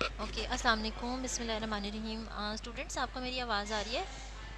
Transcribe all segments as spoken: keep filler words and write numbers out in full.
Okay, अस्सलाम वालेकुम, बिस्मिल्लाहिर्रहमानिर्रहीम। स्टूडेंट्स, आपको मेरी आवाज़ आ रही है?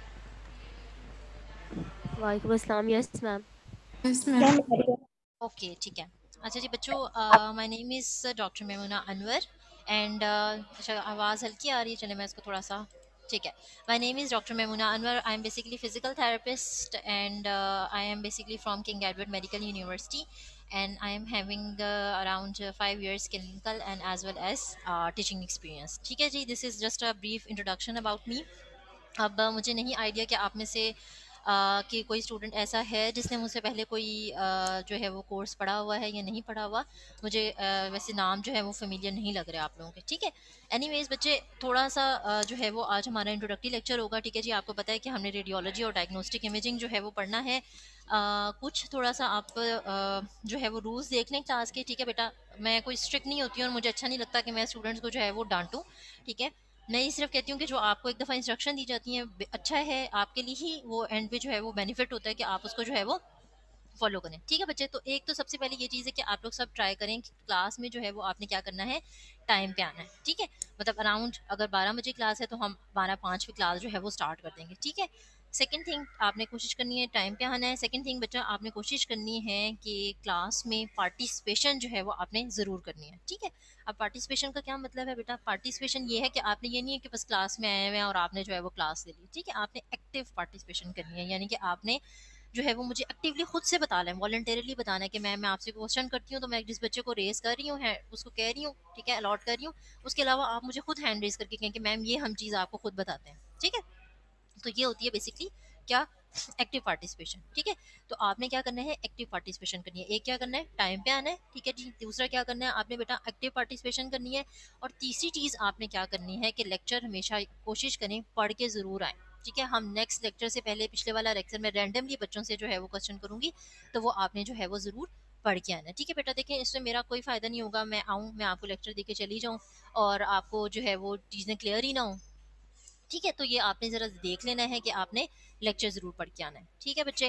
वालेकुम अस्सलाम। Yes ma'am. Yes ma'am. Okay, ठीक है। अच्छा जी बच्चों, my name is doctor Memuna Anwar and अच्छा, आवाज़ हल्की आ रही है, चले मैं इसको थोड़ा सा, ठीक है। My name is doctor Memuna Anwar, I am basically physical therapist and I am basically from King Edward Medical University and I am having uh, around uh, five years clinical and as well as uh, teaching experience. ठीक है जी, this is just a brief introduction about me. अब अ, मुझे नहीं idea कि आप में से अ, कि कोई स्टूडेंट ऐसा है जिसने मुझसे पहले कोई अ, जो है वो कोर्स पढ़ा हुआ है या नहीं पढ़ा हुआ। मुझे अ, वैसे नाम जो है वो फेमिलियर नहीं लग रहे आप लोगों के, ठीक है। एनीवेज बच्चे, थोड़ा सा अ, जो है वो आज हमारा इंट्रोडक्टरी लेक्चर होगा, ठीक है जी। आपको पता है कि हमने रेडियोलॉजी और डायग्नोस्टिक इमेजिंग जो है वो पढ़ना है। अ, कुछ थोड़ा सा आप अ, जो है वो रूल्स देख लें क्लास के, ठीक है बेटा। मैं कोई स्ट्रिक्ट नहीं होती हूँ और मुझे अच्छा नहीं लगता कि मैं स्टूडेंट्स को जो है वो डांटूँ, ठीक है। मैं ये सिर्फ कहती हूँ कि जो आपको एक दफ़ा इंस्ट्रक्शन दी जाती है अच्छा है आपके लिए ही, वो एंड पे जो है वो बेनिफिट होता है कि आप उसको जो है वो फॉलो करें, ठीक है बच्चे। तो एक तो सबसे पहले ये चीज़ है कि आप लोग सब ट्राई करें कि क्लास में जो है वो आपने क्या करना है, टाइम पे आना है, ठीक है। मतलब अराउंड अगर बारह बजे क्लास है तो हम बारह पाँच पे क्लास जो है वो स्टार्ट कर देंगे, ठीक है। सेकंड थिंग, आपने कोशिश करनी है टाइम पे आना है। सेकंड थिंग बच्चा, आपने कोशिश करनी है कि क्लास में पार्टिसिपेशन जो है वो आपने ज़रूर करनी है, ठीक है। अब पार्टिसिपेशन का क्या मतलब है बेटा? पार्टिसिपेशन ये है कि आपने ये नहीं है कि बस क्लास में आए हुए हैं और आपने जो है वो क्लास ले ली, ठीक है। आपने एक्टिव पार्टिसिपेशन करनी है, यानी कि आपने जो है वो मुझे एक्टिवली खुद से बताना है, वॉलंटरली बताना है कि मैम मैं आपसे क्वेश्चन करती हूँ तो मैं जिस बच्चे को रेज कर रही हूँ है उसको कह रही हूँ, ठीक है, अलॉट कर रही हूँ। उसके अलावा आप मुझे खुद हैंड रेज करके कहें कि मैम ये हम चीज़ आपको खुद बताते हैं, ठीक है। तो ये होती है बेसिकली क्या, एक्टिव पार्टिसिपेशन, ठीक है। तो आपने क्या करना है, एक्टिव पार्टिसिपेशन करनी है। एक क्या करना है, टाइम पे आना है, ठीक है जी। दूसरा क्या करना है आपने बेटा, एक्टिव पार्टिसिपेशन करनी है। और तीसरी चीज़ आपने क्या करनी है कि लेक्चर हमेशा कोशिश करें पढ़ के ज़रूर आए, ठीक है। हम नेक्स्ट लेक्चर से पहले पिछले वाला लेक्चर में रैंडमली बच्चों से जो है वो क्वेश्चन करूंगी, तो वो आपने जो है वो ज़रूर पढ़ के आना है, ठीक है बेटा। देखें, इसमें मेरा कोई फ़ायदा नहीं होगा, मैं आऊँ मैं आपको लेक्चर दे के चली जाऊँ और आपको जो है वो चीज़ें क्लियर ही ना हो, ठीक है। तो ये आपने ज़रा देख लेना है कि आपने लेक्चर ज़रूर पढ़ के आना है, ठीक है बच्चे।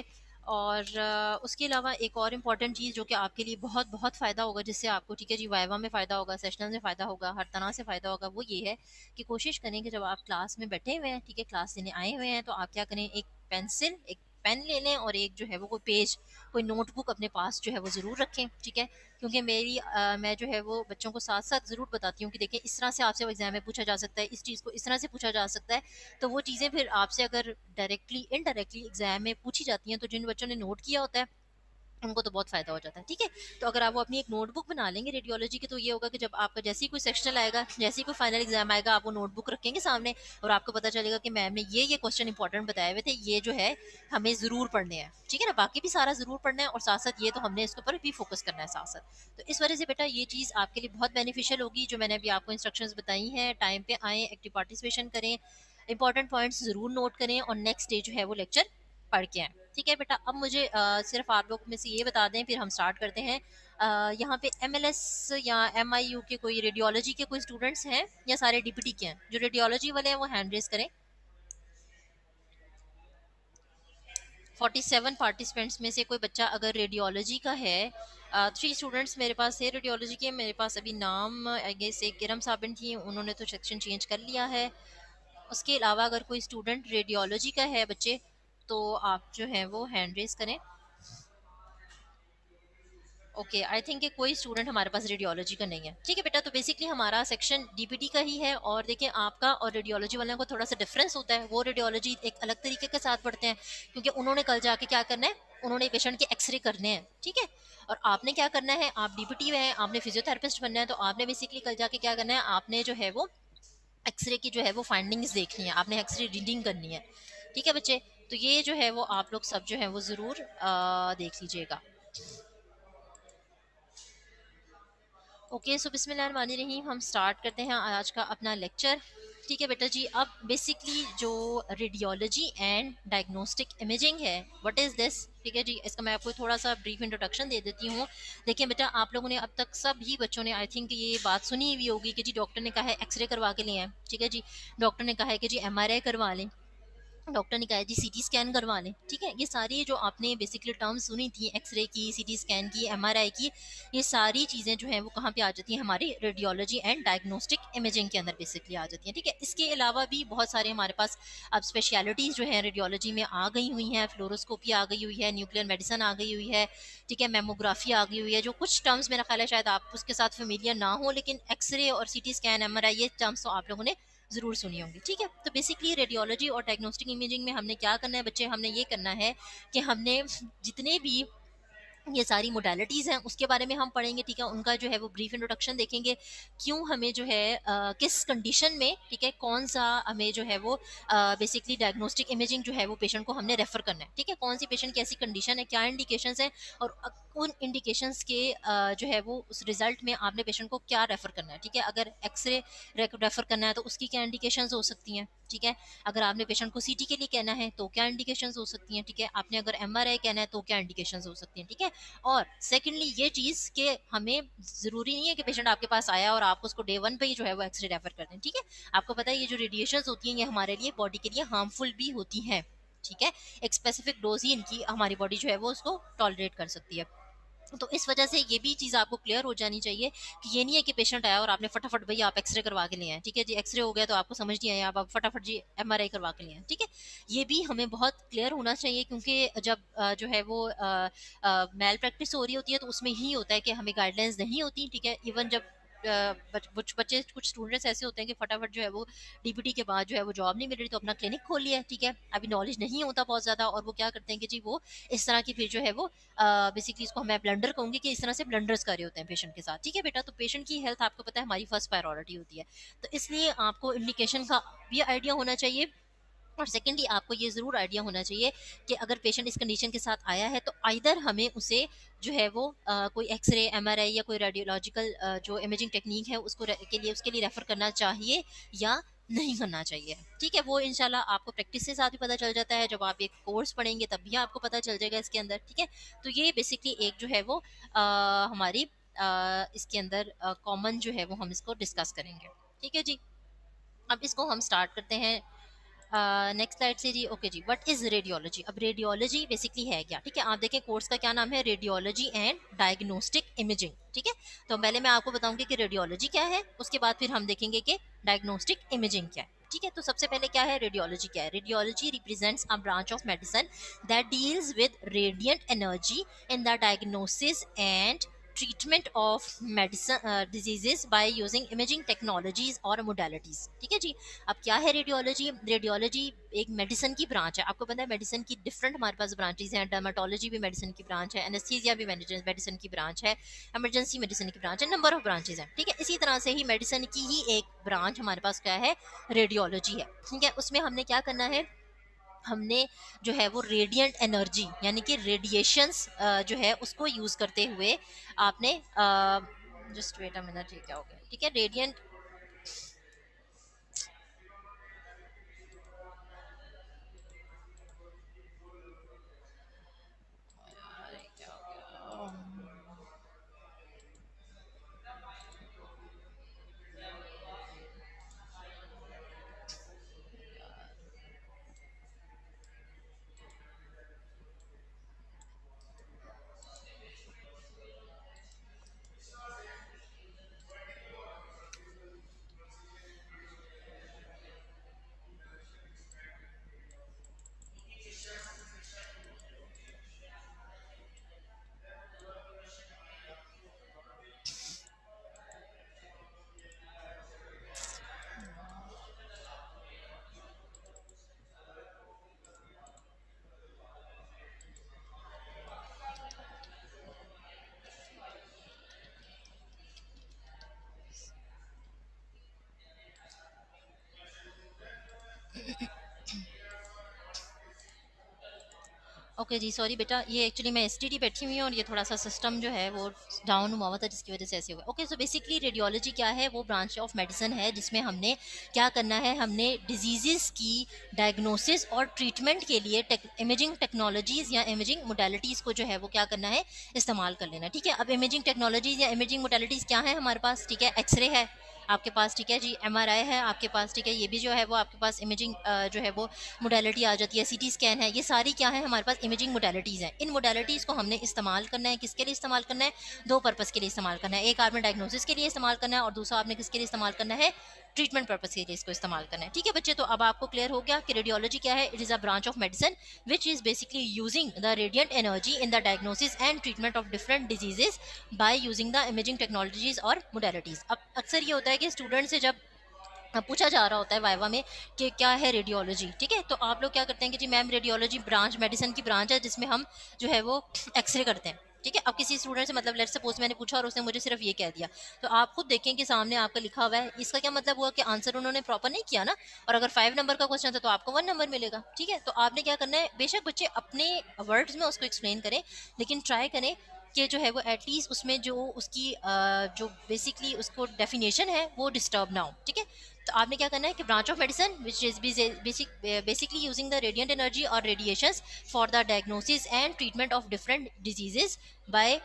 और अ, उसके अलावा एक और इम्पॉर्टेंट चीज़ जो कि आपके लिए बहुत बहुत फ़ायदा होगा, जिससे आपको, ठीक है जी, वाइवा में फ़ायदा होगा, सेशनल में फ़ायदा होगा, हर तरह से फ़ायदा होगा, वो ये है कि कोशिश करें कि जब आप क्लास में बैठे हुए हैं, ठीक है, क्लास लेने आए हुए हैं, तो आप क्या करें, एक पेंसिल एक पेन ले लें और एक जो है वो कोई पेज, कोई नोटबुक अपने पास जो है वो ज़रूर रखें, ठीक है। क्योंकि मेरी अ, मैं जो है वो बच्चों को साथ साथ ज़रूर बताती हूँ कि देखिए इस तरह से आपसे एग्जाम में पूछा जा सकता है, इस चीज़ को इस तरह से पूछा जा सकता है। तो वो चीज़ें फिर आपसे अगर डायरेक्टली इनडायरेक्टली एग्जाम में पूछी जाती हैं, तो जिन बच्चों ने नोट किया होता है उनको तो बहुत फ़ायदा हो जाता है, ठीक है। तो अगर आप वो अपनी एक नोटबुक बना लेंगे रेडियोलॉजी की, तो ये होगा कि जब आपका जैसे ही कोई सेक्शनल आएगा, जैसे ही कोई फाइनल एग्जाम आएगा, आप वो नोटबुक रखेंगे सामने और आपको पता चलेगा कि मैम ने ये ये क्वेश्चन इंपॉर्टेंट बताए हुए थे, ये जो है हमें ज़रूर पढ़ने हैं, ठीक है ना। बाकी भी सारा ज़रूर पढ़ना है और साथ साथ ये तो हमने इसके ऊपर भी फोकस करना है साथ साथ। तो इस वजह से बेटा ये चीज़ आपके लिए बहुत बेनिफिशियल होगी, जो मैंने अभी आपको इंस्ट्रक्शंस बताई हैं। टाइम पे आएँ, एक्टिव पार्टिसिपेशन करें, इंपॉर्टेंट पॉइंट्स ज़रूर नोट करें और नेक्स्ट डे जो है वो लेक्चर पढ़ के आएँ, ठीक है बेटा। अब मुझे अ, सिर्फ आप लोग में से ये बता दें, फिर हम स्टार्ट करते हैं। अ, यहाँ पे एमएलएस या एमआईयू के कोई रेडियोलॉजी के कोई स्टूडेंट्स हैं या सारे डीपीटी के हैं? जो रेडियोलॉजी वाले हैं वो हैंड रेज करें। सैंतालीस पार्टिसिपेंट्स में से कोई बच्चा अगर रेडियोलॉजी का है, थ्री स्टूडेंट्स मेरे पास है रेडियोलॉजी के। मेरे पास अभी नाम आई गेस एक किरम साबिन थी, उन्होंने तो सेक्शन चेंज कर लिया है। उसके अलावा अगर कोई स्टूडेंट रेडियोलॉजी का है बच्चे, तो आप जो है वो हैंड रेज करें। ओके, आई थिंक कि कोई स्टूडेंट हमारे पास रेडियोलॉजी का नहीं है, ठीक है बेटा। तो बेसिकली हमारा सेक्शन डीपीटी का ही है और देखिए आपका और रेडियोलॉजी वालों को थोड़ा सा डिफरेंस होता है। वो रेडियोलॉजी एक अलग तरीके के साथ पढ़ते हैं, क्योंकि उन्होंने कल जाके क्या करना है, उन्होंने पेशेंट के एक्सरे करने हैं, ठीक है। और आपने क्या करना है, आप डीपीटी में हैं, आपने फिजियोथेरेपिस्ट बनना है, तो आपने बेसिकली कल जाके क्या करना है, आपने जो है वो एक्सरे की जो है वो फाइंडिंग्स देखनी है, आपने एक्सरे रीडिंग करनी है, ठीक है बच्चे। तो ये जो है वो आप लोग सब जो है वो ज़रूर अ, देख लीजिएगा। ओके, सो बिस्मिल्लाहिर्रहमानिर्रहीम, हम स्टार्ट करते हैं आज का अपना लेक्चर, ठीक है बेटा जी। अब बेसिकली जो रेडियोलॉजी एंड डायग्नोस्टिक इमेजिंग है, व्हाट इज़ दिस, ठीक है जी। इसका मैं आपको थोड़ा सा ब्रीफ इंट्रोडक्शन दे देती हूँ। देखिए बेटा, आप लोगों ने अब तक सभी बच्चों ने आई थिंक ये बात सुनी हुई होगी कि जी डॉक्टर ने कहा है एक्सरे करवा के लिए आए, ठीक है जी। डॉक्टर ने कहा है कि जी एमआरआई करवा लें, डॉक्टर ने कहा जी सीटी स्कैन करवा लें, ठीक है। ये सारी जो आपने बेसिकली टर्म सुनी थी, एक्सरे की, सीटी स्कैन की, एमआरआई की, ये सारी चीज़ें जो हैं वो कहाँ पे आ जाती हैं, हमारी रेडियोलॉजी एंड डायग्नोस्टिक इमेजिंग के अंदर बेसिकली आ जाती हैं, ठीक है। इसके अलावा भी बहुत सारे हमारे पास अब स्पेशलिटीज़ जो है रेडियोलॉजी में आ गई हुई हैं, फ्लोरोस्कोपी आ गई हुई है, न्यूक्लियर मेडिसिन आ गई हुई है, ठीक है, मेमोग्राफी आ गई हुई है। जो कुछ टर्म्स मेरा ख्याल है शायद आप उसके साथ फेमिलियर ना हो, लेकिन एक्सरे और सीटी स्कैन, एमआरआई, ये टर्म्स तो आप लोगों ने ज़रूर सुनी होंगी, ठीक है। तो बेसिकली रेडियोलॉजी और डायग्नोस्टिक इमेजिंग में हमने क्या करना है बच्चे, हमने ये करना है कि हमने जितने भी ये सारी मोडालिटीज़ हैं उसके बारे में हम पढ़ेंगे, ठीक है। उनका जो है वो ब्रीफ इंट्रोडक्शन देखेंगे, क्यों हमें जो है अ, किस कंडीशन में, ठीक है, कौन सा हमें जो है वो बेसिकली डायग्नोस्टिक इमेजिंग जो है वो पेशेंट को हमने रेफर करना है, ठीक है। कौन सी पेशेंट की ऐसी कंडीशन है, क्या इंडिकेशंस हैं, और अ, उन इंडिकेशंस के अ, जो है वो उस रिजल्ट में आपने पेशेंट को क्या रेफर करना है, ठीक है। अगर एक्सरे रेफर करना है तो उसकी क्या इंडिकेशंस हो सकती हैं, ठीक है। अगर आपने पेशेंट को सीटी के लिए कहना है तो क्या इंडिकेशंस हो सकती हैं, ठीक है। आपने अगर एमआरआई कहना है तो क्या इंडिकेशंस हो सकती हैं, ठीक है। और सेकेंडली ये चीज़ कि हमें ज़रूरी नहीं है कि पेशेंट आपके पास आया और आप उसको डे वन पे ही जो है वो एक्सरे रेफर कर दें, ठीक है। आपको पता है ये जो रेडिएशंस होती हैं ये हमारे लिए बॉडी के लिए हार्मफुल भी होती हैं, ठीक है। एक स्पेसिफिक डोज ही इनकी हमारी बॉडी जो है वो उसको टॉलरेट कर सकती है। तो इस वजह से ये भी चीज़ आपको क्लियर हो जानी चाहिए कि ये नहीं है कि पेशेंट आया और आपने फटाफट भैया आप एक्सरे करवा के लिए आए, ठीक है जी, एक्सरे हो गया तो आपको समझ नहीं आया, आप आप फटाफट जी एमआरआई करवा के लिए आए, ठीक है। ये भी हमें बहुत क्लियर होना चाहिए, क्योंकि जब अ, जो है वो मेल प्रैक्टिस हो रही होती है तो उसमें ही होता है कि हमें गाइडलाइंस नहीं होती, ठीक है। इवन जब अ, बच, कुछ बच्चे कुछ स्टूडेंट्स ऐसे होते हैं कि फटाफट जो है वो डीपीटी के बाद जो है वो जॉब नहीं मिल रही तो अपना क्लिनिक खोल लिया है, ठीक है। अभी नॉलेज नहीं होता बहुत ज़्यादा, और वो क्या करते हैं कि जी वो इस तरह की फिर जो है वो बेसिकली इसको मैं ब्लंडर कहूंगी कि इस तरह से ब्लंडर्स कर रहे होते हैं पेशेंट के साथ, ठीक है बेटा। तो पेशेंट की हेल्थ आपको पता है हमारी फर्स्ट प्रायोरिटी होती है, तो इसलिए आपको इंडिकेशन का भी आइडिया होना चाहिए, और सेकेंडली आपको ये ज़रूर आइडिया होना चाहिए कि अगर पेशेंट इस कंडीशन के साथ आया है तो आइदर हमें उसे जो है वो अ, कोई एक्सरे, एमआरआई या कोई रेडियोलॉजिकल जो इमेजिंग टेक्निक है उसको रे- के लिए उसके लिए रेफर करना चाहिए या नहीं करना चाहिए, ठीक है। वो इंशाल्लाह आपको प्रैक्टिस से साथ भी पता चल जाता है, जब आप एक कोर्स पढ़ेंगे तब भी आपको पता चल जाएगा इसके अंदर, ठीक है। तो ये बेसिकली एक जो है वो अ, हमारी अ, इसके अंदर कॉमन जो है वो हम इसको डिस्कस करेंगे, ठीक है जी। अब इसको हम स्टार्ट करते हैं नेक्स्ट स्लाइड से जी। ओके जी, व्हाट इज रेडियोलॉजी। अब रेडियोलॉजी बेसिकली है क्या, ठीक है। आप देखें कोर्स का क्या नाम है, रेडियोलॉजी एंड डायग्नोस्टिक इमेजिंग, ठीक है। तो पहले मैं आपको बताऊंगी कि रेडियोलॉजी क्या है, उसके बाद फिर हम देखेंगे कि डायग्नोस्टिक इमेजिंग क्या है, ठीक है। तो सबसे पहले क्या है, रेडियोलॉजी क्या है। Radiology represents a branch of medicine that deals with radiant energy in the diagnosis and treatment of medicine diseases by using imaging technologies और मोडालिटीज, ठीक है जी। अब क्या है रेडियोलॉजी, रेडियोलॉजी एक मेडिसिन की ब्रांच है। आपको पता है मेडिसिन की डिफरेंट हमारे पास ब्रांचेज हैं, डर्माटोलॉजी भी मेडिसिन की ब्रांच है, एनेस्थीसिया भी मेडिसिन की ब्रांच है, इमरजेंसी मेडिसिन की ब्रांच है, नंबर ऑफ ब्रांचेज हैं, ठीक है। इसी तरह से ही मेडिसिन की ही एक ब्रांच हमारे पास क्या है, रेडियोलॉजी है, ठीक है। उसमें हमने क्या करना है, हमने जो है वो रेडिएंट एनर्जी यानी कि रेडिएशंस जो है उसको यूज करते हुए आपने जस्ट वेट अ मिनट, ये क्या हो गया, ठीक है। रेडिएंट ओके जी, सॉरी बेटा, ये एक्चुअली मैं एसटीडी बैठी हुई हूँ और ये थोड़ा सा सिस्टम जो है वो डाउन हुआ हुआ था जिसकी वजह से ऐसे हुआ। ओके, सो बेसिकली रेडियोलॉजी क्या है, वो ब्रांच ऑफ मेडिसिन है जिसमें हमने क्या करना है, हमने डिजीजेस की डायग्नोसिस और ट्रीटमेंट के लिए टेक, इमेजिंग टेक्नोलॉजीज या इमेजिंग मोडालिटीज़ को जो है वो क्या करना है, इस्तेमाल कर लेना, ठीक है। अब इमेजिंग टेक्नोलॉजीज या इमेजिंग मोडालिटीज़ क्या है हमारे पास, ठीक है। एक्सरे है, आपके पास, ठीक है जी, एमआरआई है आपके पास, ठीक है, ये भी जो है वो आपके पास इमेजिंग जो है वो मोडेलिटी आ जाती है, सीटी स्कैन है, ये सारी क्या है हमारे पास इमेजिंग मोडेलिटीज़ हैं। इन मोडेलिटीज़ को हमने इस्तेमाल करना है, किसके लिए इस्तेमाल करना है, दो पर्पज़ के लिए इस्तेमाल करना है। एक आपने डायग्नोसिस के लिए इस्तेमाल करना है और दूसरा आपने किसके लिए इस्तेमाल करना है, ट्रीटमेंट पर्पज़ के लिए इसको इस्तेमाल करना है। ठीक है बच्चे, तो अब आपको क्लियर हो गया कि रेडियोलॉजी क्या है। It is a branch of medicine which is basically using the radiant energy in the diagnosis and treatment of different diseases by using the imaging technologies और मोडेलिटीज़। अब अक्सर ये होता है कि स्टूडेंट से जब पूछा जा रहा होता है वाइवा में कि क्या है रेडियोलॉजी, ठीक है, तो आप लोग क्या करते हैं कि जी मैम रेडियोलॉजी ब्रांच मेडिसिन की ब्रांच है जिसमें हम जो है वो एक्सरे करते हैं। ठीक है, अब किसी स्टूडेंट से मतलब लेट्स सपोज मैंने पूछा और उसने मुझे सिर्फ ये कह दिया, तो आप खुद देखें कि सामने आपका लिखा हुआ है, इसका क्या मतलब हुआ कि आंसर उन्होंने प्रॉपर नहीं किया ना। और अगर फाइव नंबर का क्वेश्चन था तो आपको वन नंबर मिलेगा। ठीक है, तो आपने क्या करना है, बेशक बच्चे अपने वर्ड्स में उसको एक्सप्लेन करें, लेकिन ट्राई करें कि जो है वो एटलीस्ट उसमें जो उसकी अ, जो बेसिकली उसको डेफिनेशन है वो डिस्टर्ब ना हो। ठीक है, तो आपने क्या करना है कि branch of medicine which is basic basically using the radiant energy और radiations for the diagnosis and treatment of different diseases by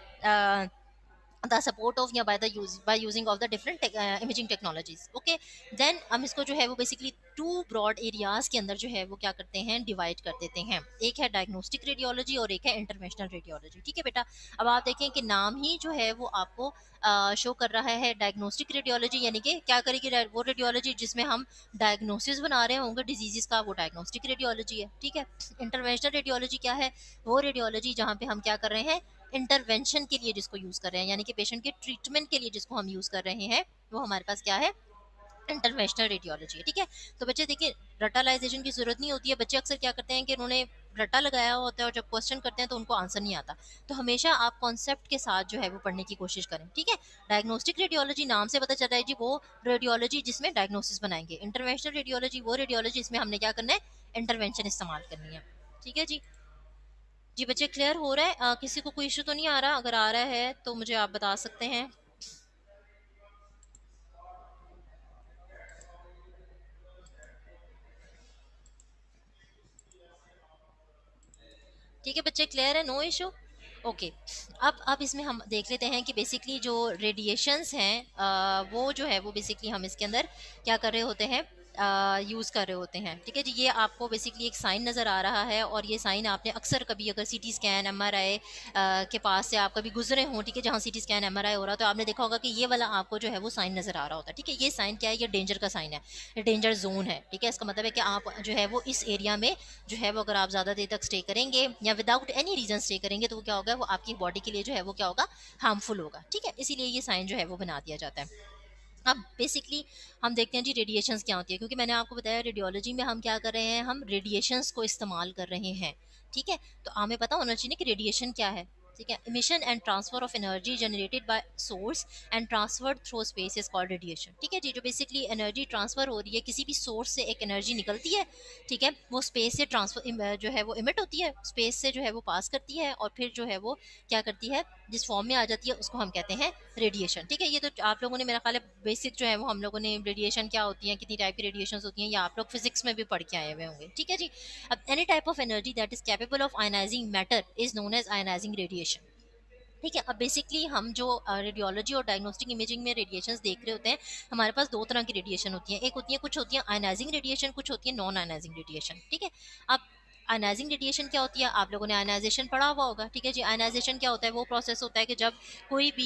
the support of या by the use by using of the different imaging technologies. Okay, then हम इसको जो है वो basically to broad areas के अंदर जो है वो क्या करते हैं, डिवाइड कर देते हैं। एक है डायग्नोस्टिक रेडियोलॉजी और एक है इंटरवेंशनल रेडियोलॉजी। ठीक है बेटा, अब आप देखें कि नाम ही जो है वो आपको शो कर रहा है डायग्नोस्टिक रेडियोलॉजी, यानी कि क्या करेगी वो रेडियोलॉजी जिसमें हम डायग्नोसिस बना रहे होंगे डिजीजेस का, वो डायग्नोस्टिक रेडियोलॉजी है। ठीक है, इंटरवेंशनल रेडियोलॉजी क्या है, वो रेडियोलॉजी जहाँ पे हम क्या कर रहे हैं, इंटरवेंशन के लिए जिसको यूज कर रहे हैं, यानी कि पेशेंट के ट्रीटमेंट के लिए जिसको हम यूज कर रहे हैं, वो हमारे पास क्या है, इंटरवेंशनल रेडियोलॉजी है। ठीक है, तो बच्चे देखिए रटालाइजेशन की जरूरत नहीं होती है। बच्चे अक्सर क्या करते हैं कि उन्होंने रटा लगाया होता है और जब क्वेश्चन करते हैं तो उनको आंसर नहीं आता। तो हमेशा आप कॉन्सेप्ट के साथ जो है वो पढ़ने की कोशिश करें। ठीक है, डायग्नोस्टिक रेडियोलॉजी नाम से पता चल रहा है जी, वो रेडियोलॉजी जिसमें डायग्नोसिस बनाएंगे। इंटरवेंशनल रेडियोलॉजी वो रेडियोलॉजी जिसमें हमने क्या करना है, इंटरवेंशन इस्तेमाल करनी है। ठीक है जी, जी बच्चे क्लियर हो रहा है, अ, किसी को कोई इशू तो नहीं आ रहा? अगर आ रहा है तो मुझे आप बता सकते हैं। ठीक है बच्चे, क्लियर है, नो इशू। ओके, अब अब इसमें हम देख लेते हैं कि बेसिकली जो रेडिएशंस हैं अ, वो जो है वो बेसिकली हम इसके अंदर क्या कर रहे होते हैं, यूज़ कर रहे होते हैं। ठीक है जी, ये आपको बेसिकली एक साइन नज़र आ रहा है और ये साइन आपने अक्सर कभी अगर सीटी स्कैन एमआरआई के पास से आप कभी गुजरे हों, ठीक है, जहाँ सीटी स्कैन एमआरआई हो रहा है, तो आपने देखा होगा कि ये वाला आपको जो है वो साइन नज़र आ रहा होता है। ठीक है, ये साइन क्या है, ये डेंजर का साइन है, ये डेंजर जोन है। ठीक है, इसका मतलब है कि आप जो है वो इस एरिया में जो है वो अगर आप ज़्यादा देर तक स्टे करेंगे या विदाउट एनी रीज़न स्टे करेंगे तो वो क्या होगा, वो आपकी बॉडी के लिए जो है वो क्या होगा, हार्मफुल होगा। ठीक है, इसीलिए ये साइन जो है वो बना दिया जाता है। अब बेसिकली हम देखते हैं जी रेडिएशंस क्या होती है, क्योंकि मैंने आपको बताया रेडियोलॉजी में हम क्या कर रहे हैं, हम रेडिएशंस को इस्तेमाल कर रहे हैं। ठीक है, तो हमें पता होना चाहिए कि रेडिएशन क्या है। ठीक है, emission and transfer of energy generated by source and transferred through space is called radiation. ठीक है जी, जो बेसिकली एनर्जी ट्रांसफर हो रही है, किसी भी सोर्स से एक एनर्जी निकलती है, ठीक है, वो स्पेस से ट्रांसफर जो है वो इमिट होती है, स्पेस से जो है वो पास करती है और फिर जो है वो क्या करती है, जिस फॉर्म में आ जाती है उसको हम कहते हैं रेडिएशन। ठीक है, ये तो आप लोगों ने मेरा ख्याल है बेसिक जो है वो हम लोगों ने रेडिएशन क्या होती है, कितनी टाइप की रेडिएशन होती हैं, या आप लोग फिजिक्स में भी पढ़ के आए हुए होंगे। ठीक है जी, अब any type of energy that is capable of ionising matter is known as ionising radiation. ठीक है, अब बेसिकली हम जो रेडियोलॉजी और डायग्नोस्टिक इमेजिंग में रेडिएशंस देख रहे होते हैं, हमारे पास दो तरह की रेडिएशन होती है। एक होती है, कुछ होती है आयनाइजिंग रेडिएशन, कुछ होती है नॉन आयनाइजिंग रेडिएशन। ठीक है, अब आयनाइजिंग रेडिएशन क्या होती है, आप लोगों ने आयनाइजेशन पढ़ा हुआ होगा। ठीक है जी, आयनाइजेशन क्या होता है, वो प्रोसेस होता है कि जब कोई भी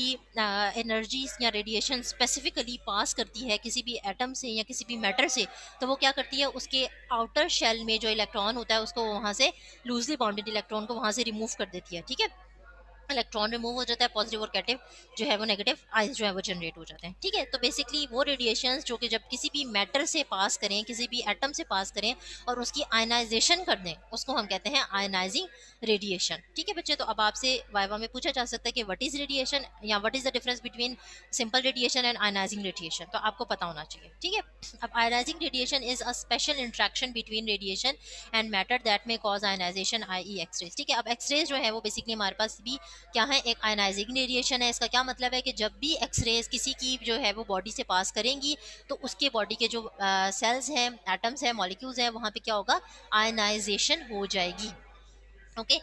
एनर्जी या रेडिएशन स्पेसिफिकली पास करती है किसी भी एटम से या किसी भी मैटर से, तो वो क्या करती है, उसके आउटर शेल में जो इलेक्ट्रॉन होता है उसको वहाँ से लूजली बाउंडेड इलेक्ट्रॉन को वहाँ से रिमूव कर देती है। ठीक है, इलेक्ट्रॉन रिमूव हो जाता है, पॉजिटिव और नेगेटिव जो है वो नेगेटिव आयंस जो है वो जनरेट हो जाते हैं। ठीक है, तो बेसिकली वो रेडिएशंस जो कि जब किसी भी मैटर से पास करें, किसी भी एटम से पास करें और उसकी आयनाइजेशन कर दें, उसको हम कहते हैं आयनाइजिंग रेडिएशन। ठीक है बच्चे, तो अब आपसे वाइवा में पूछा जा सकता है कि व्हाट इज रेडिएशन या what is the difference between simple radiation and ionising radiation, तो आपको पता होना चाहिए। ठीक है, अब ionising radiation is a special interaction between radiation and matter that may cause ionisation, I E X rays. ठीक है, अब एक्सरेज जो है वो बेसिकली हमारे पास भी क्या है, एक आयनाइजिंग रेडिएशन है। इसका क्या मतलब है कि जब भी एक्सरेज किसी की जो है वो बॉडी से पास करेंगी तो उसके बॉडी के जो सेल्स हैं, एटम्स हैं, मॉलिक्यूल्स हैं, वहाँ पे क्या होगा, आयनाइजेशन हो जाएगी। Okay,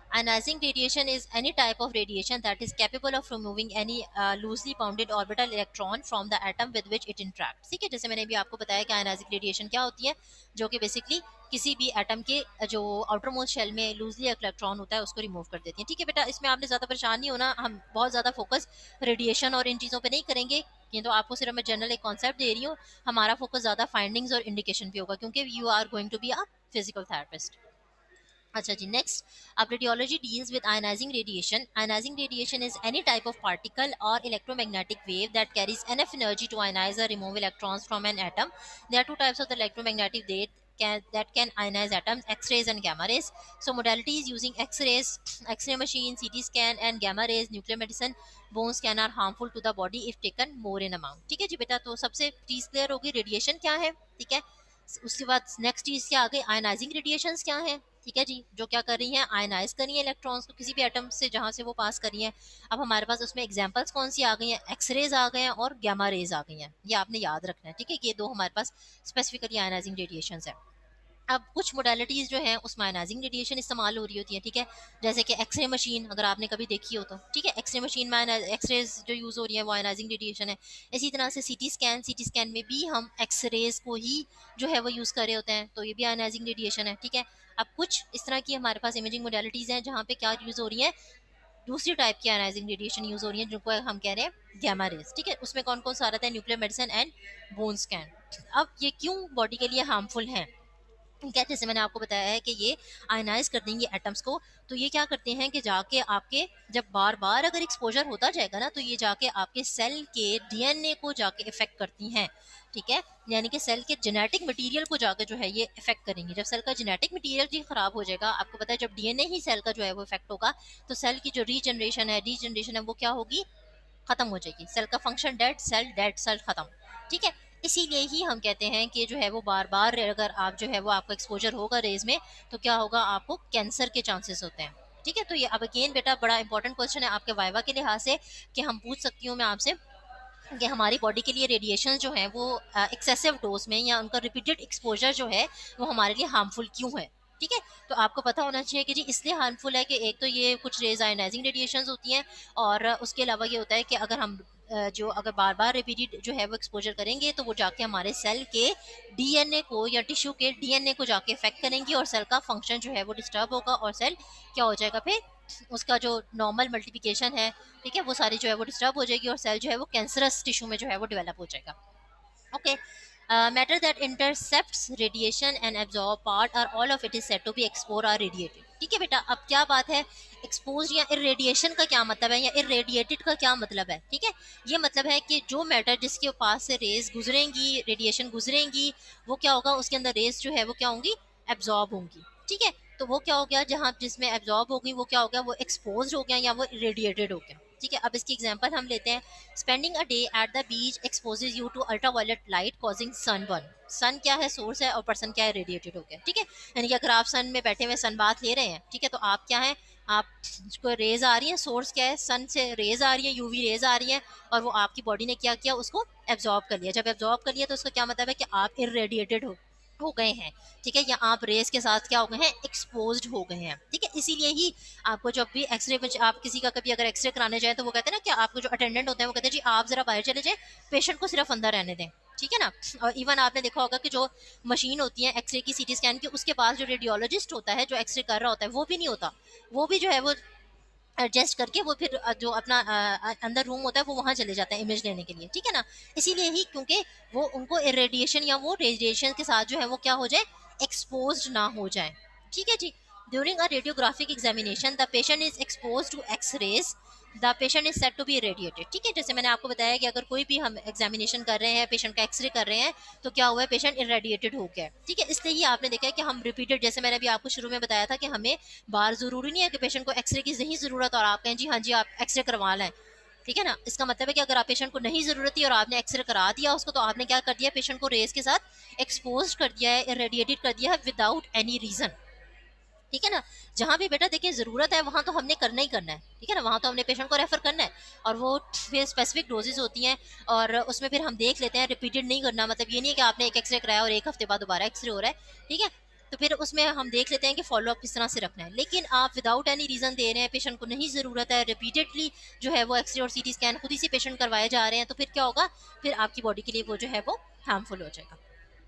Ionizing radiation is any type of radiation that is capable of removing any uh, loosely bounded orbital electron from the atom with which it interacts. ठीक है, जैसे मैंने अभी आपको बताया कि ionizing radiation क्या होती है, जो कि बेसिकली किसी भी एटम के जो आउटर मोस्ट शेल में लूजली इलेक्ट्रॉन होता है उसको रिमूव कर देती है. ठीक है बेटा, इसमें आपने ज़्यादा परेशान नहीं होना, हम बहुत ज़्यादा फोकस रेडिएशन और इन चीज़ों पे नहीं करेंगे. ये तो आपको सिर्फ मैं जनरल एक कॉन्सेप्ट दे रही हूँ. हमारा फोकस ज़्यादा फाइंडिंग्स और इंडिकेशन पे होगा, क्योंकि you are going to be a physical therapist. अच्छा जी, नेक्स्ट. अब radiology deals with ionizing radiation. Ionizing radiation is any type of particle or electromagnetic wave that carries enough energy to ionize or remove electrons from an atom. There are two types of the electromagnetic wave can that can ionize atoms: x-rays and gamma rays. So modalities using x-rays, x-ray machine, C T scan and gamma rays, nuclear medicine, bone scan are harmful to the body if taken more in amount. ठीक है जी बेटा, तो सबसे चीज clear होगी radiation क्या है. ठीक है, उसके बाद नेक्स्ट चीज क्या आ गई, आयनाइजिंग रेडिएशंस क्या है. ठीक है जी, जो क्या कर रही हैं, आयनाइज कर रही हैं इलेक्ट्रॉन्स को किसी भी एटम से जहां से वो पास कर रही हैं. अब हमारे पास उसमें एग्जांपल्स कौन सी आ गई हैं, एक्सरेज आ गए हैं और गैमा रेज आ गई हैं. ये आपने याद रखना है. ठीक है, ये दो हमारे पास स्पेसिफिकली आयनाइजिंग रेडिएशंस है. अब कुछ मोडालिटीज़ जो हैं उसमें आयनाइजिंग रेडिएशन इस्तेमाल हो रही होती है. ठीक है, जैसे कि एक्सरे मशीन अगर आपने कभी देखी हो तो. ठीक है, एक्सरे मशीन में एक्सरेज जो यूज़ हो रही है वो आयनाइजिंग रेडिएशन है. इसी तरह से सीटी स्कैन, सीटी स्कैन में भी हम एक्सरेज को ही जो है वो यूज़ कर रहे होते हैं, तो ये भी आयनाइजिंग रेडिएशन है. ठीक है, अब कुछ इस तरह की हमारे पास इमेजिंग मोडालिटीज़ हैं जहाँ पे क्या यूज़ हो रही है, दूसरी टाइप की आयनाइजिंग रेडिएशन यूज़ हो रही है जिनको हम कह रहे हैं गैमा रेज. ठीक है, उसमें कौन कौन सा आ रहा है, nuclear medicine and bone scan. अब ये क्यों बॉडी के लिए हार्मफुल हैं, क्या, जैसे मैंने आपको बताया है कि ये आयनाइज कर देंगे एटम्स को, तो ये क्या करते हैं कि जाके आपके जब बार बार अगर एक्सपोजर होता जाएगा ना, तो ये जाके आपके सेल के डीएनए को जाके इफेक्ट करती हैं. ठीक है, यानी कि सेल के जेनेटिक मटेरियल को जाके जो है ये इफेक्ट करेंगे. जब सेल का जेनेटिक मटेरियल जी खराब हो जाएगा, आपको पता है जब डीएनए ही सेल का जो है वो इफेक्ट होगा, तो सेल की जो रीजनरेशन है रीजनरेशन है वो क्या होगी, खत्म हो जाएगी. सेल का function dead, cell dead, cell खत्म. ठीक है, इसीलिए ही हम कहते हैं कि जो है वो बार बार अगर आप जो है वो आपका एक्सपोजर होगा रेज में, तो क्या होगा, आपको कैंसर के चांसेस होते हैं. ठीक है, तो ये अब अगेन बेटा बड़ा इंपॉर्टेंट क्वेश्चन है आपके वाइवा के लिहाज से, कि हम पूछ सकती हूँ मैं आपसे कि हमारी बॉडी के लिए रेडिएशन जो है वो एक्सेसिव डोज में या उनका रिपीटेड एक्सपोजर जो है वो हमारे लिए हार्मफुल क्यों है. ठीक है, तो आपको पता होना चाहिए कि जी इसलिए हार्मफुल है कि एक तो ये कुछ रेज आयनाइजिंग रेडिएशंस होती हैं, और उसके अलावा ये होता है कि अगर हम अ, जो अगर बार बार रिपीटेड जो है वो एक्सपोजर करेंगे, तो वो जाके हमारे सेल के डीएनए को या टिश्यू के डीएनए को जाके इफेक्ट करेंगी, और सेल का फंक्शन जो है वो डिस्टर्ब होगा, और सेल क्या हो जाएगा, फिर उसका जो नॉर्मल मल्टीप्लिकेशन है, ठीक है, वो सारी जो है वो डिस्टर्ब हो जाएगी, और सेल जो है वो कैंसरस टिश्यू में जो है वो डेवलप हो जाएगा. Okay, matter that intercepts radiation and absorb part or all of it is said to be expose or radiated. ठीक है बेटा, अब क्या बात है, एक्सपोज या इरेडिएशन का क्या मतलब है, या इरेडिएटेड का क्या मतलब है. ठीक है, ये मतलब है कि जो मैटर जिसके पास से रेज गुजरेंगी, रेडिएशन गुजरेंगी, वो क्या होगा, उसके अंदर रेज जो है वो क्या होंगी, एब्जॉर्ब होंगी. ठीक है, तो वो क्या हो गया, जहाँ जिसमें एब्जॉर्ब होगी वो क्या हो गया, वो एक्सपोज हो गया या वो रेडिएटेड हो गया. ठीक है, अब इसकी एग्जांपल हम लेते हैं. Spending a day at the beach exposes you to ultraviolet light causing sunburn. Sun क्या है, सोर्स है, और पर्सन क्या है, रेडिएटेड हो गया. ठीक है, यानी कि अगर आप सन में बैठे हुए सन बात ले रहे हैं, ठीक है, तो आप क्या है, आप को रेज आ रही है, सोर्स क्या है, सन से रेज आ रही है, यूवी रेज आ रही है, और वो आपकी बॉडी ने क्या किया, उसको एब्जॉर्ब कर लिया. जब एब्जॉर्ब कर लिया तो उसका क्या मतलब है कि आप इरेडिएटेड हो हो गए हैं. ठीक है, या आप रेस के साथ क्या हो गए हैं, एक्सपोज्ड हो गए हैं. ठीक है, इसीलिए ही आपको जब भी एक्सरे में आप किसी का कभी अगर एक्सरे कराने जाए, तो वो कहते हैं ना कि आपको जो अटेंडेंट होते हैं वो कहते हैं जी आप जरा बाहर चले जाए, पेशेंट को सिर्फ अंदर रहने दें. ठीक है ना, और इवन आपने देखा होगा कि जो मशीन होती है एक्सरे की, सीटी स्कैन की, उसके पास जो रेडियोलॉजिस्ट होता है जो एक्सरे कर रहा होता है वो भी नहीं होता, वो भी जो है वो एडजस्ट करके वो फिर अ, जो अपना अ, अंदर रूम होता है वो वहाँ चले जाते हैं इमेज लेने के लिए. ठीक है ना, इसीलिए ही क्योंकि वो उनको रेडिएशन या वो रेडिएशन के साथ जो है वो क्या हो जाए, एक्सपोज ना हो जाए. ठीक है जी, during a radiographic examination the patient is expose to x rays, the patient is said to be radiated. ठीक है, जैसे मैंने आपको बताया कि अगर कोई भी हम एग्जामिनेशन कर रहे हैं, पेशेंट का एक्सरे कर रहे हैं, तो क्या हुआ है, पेशेंट इरेडिएटेड हो गया है. ठीक है, इसलिए ही आपने देखा है कि हम रिपीटेड, जैसे मैंने अभी आपको शुरू में बताया था कि हमें बार ज़रूरी नहीं है कि पेशेंट को एक्सरे की नहीं ज़रूरत और आप कहें जी हाँ जी आप एक्सरे करवा लें. ठीक है ना, इसका मतलब है कि अगर आप पेशेंट को नहीं ज़रूरत थी और आपने एक्सरे करा दिया उसको, तो आपने क्या कर दिया, पेशेंट को रेस के साथ एक्सपोज कर दिया है, इरेडिएटेड कर दिया है विदाउट एनी रीज़न. ठीक है ना, जहाँ भी बेटा देखिए ज़रूरत है वहाँ तो हमने करना ही करना है. ठीक है ना, वहाँ तो हमने पेशेंट को रेफर करना है, और वो फिर स्पेसिफिक डोजेज होती हैं, और उसमें फिर हम देख लेते हैं, रिपीटेड नहीं करना. मतलब ये नहीं है कि आपने एक एक्सरे कराया और एक हफ्ते बाद दोबारा एक्सरे हो रहा है. ठीक है, तो फिर उसमें हम देख लेते हैं कि फॉलो अप किस तरह से रखना है। लेकिन आप विदाउट एनी रीज़न दे रहे हैं, पेशेंट को नहीं ज़रूरत है, रिपीटेडली जो है वो एक्सरे और सीटी स्कैन खुद ही से पेशेंट करवाए जा रहे हैं, तो फिर क्या होगा, फिर आपकी बॉडी के लिए वो जो है वो हार्मफुल हो जाएगा।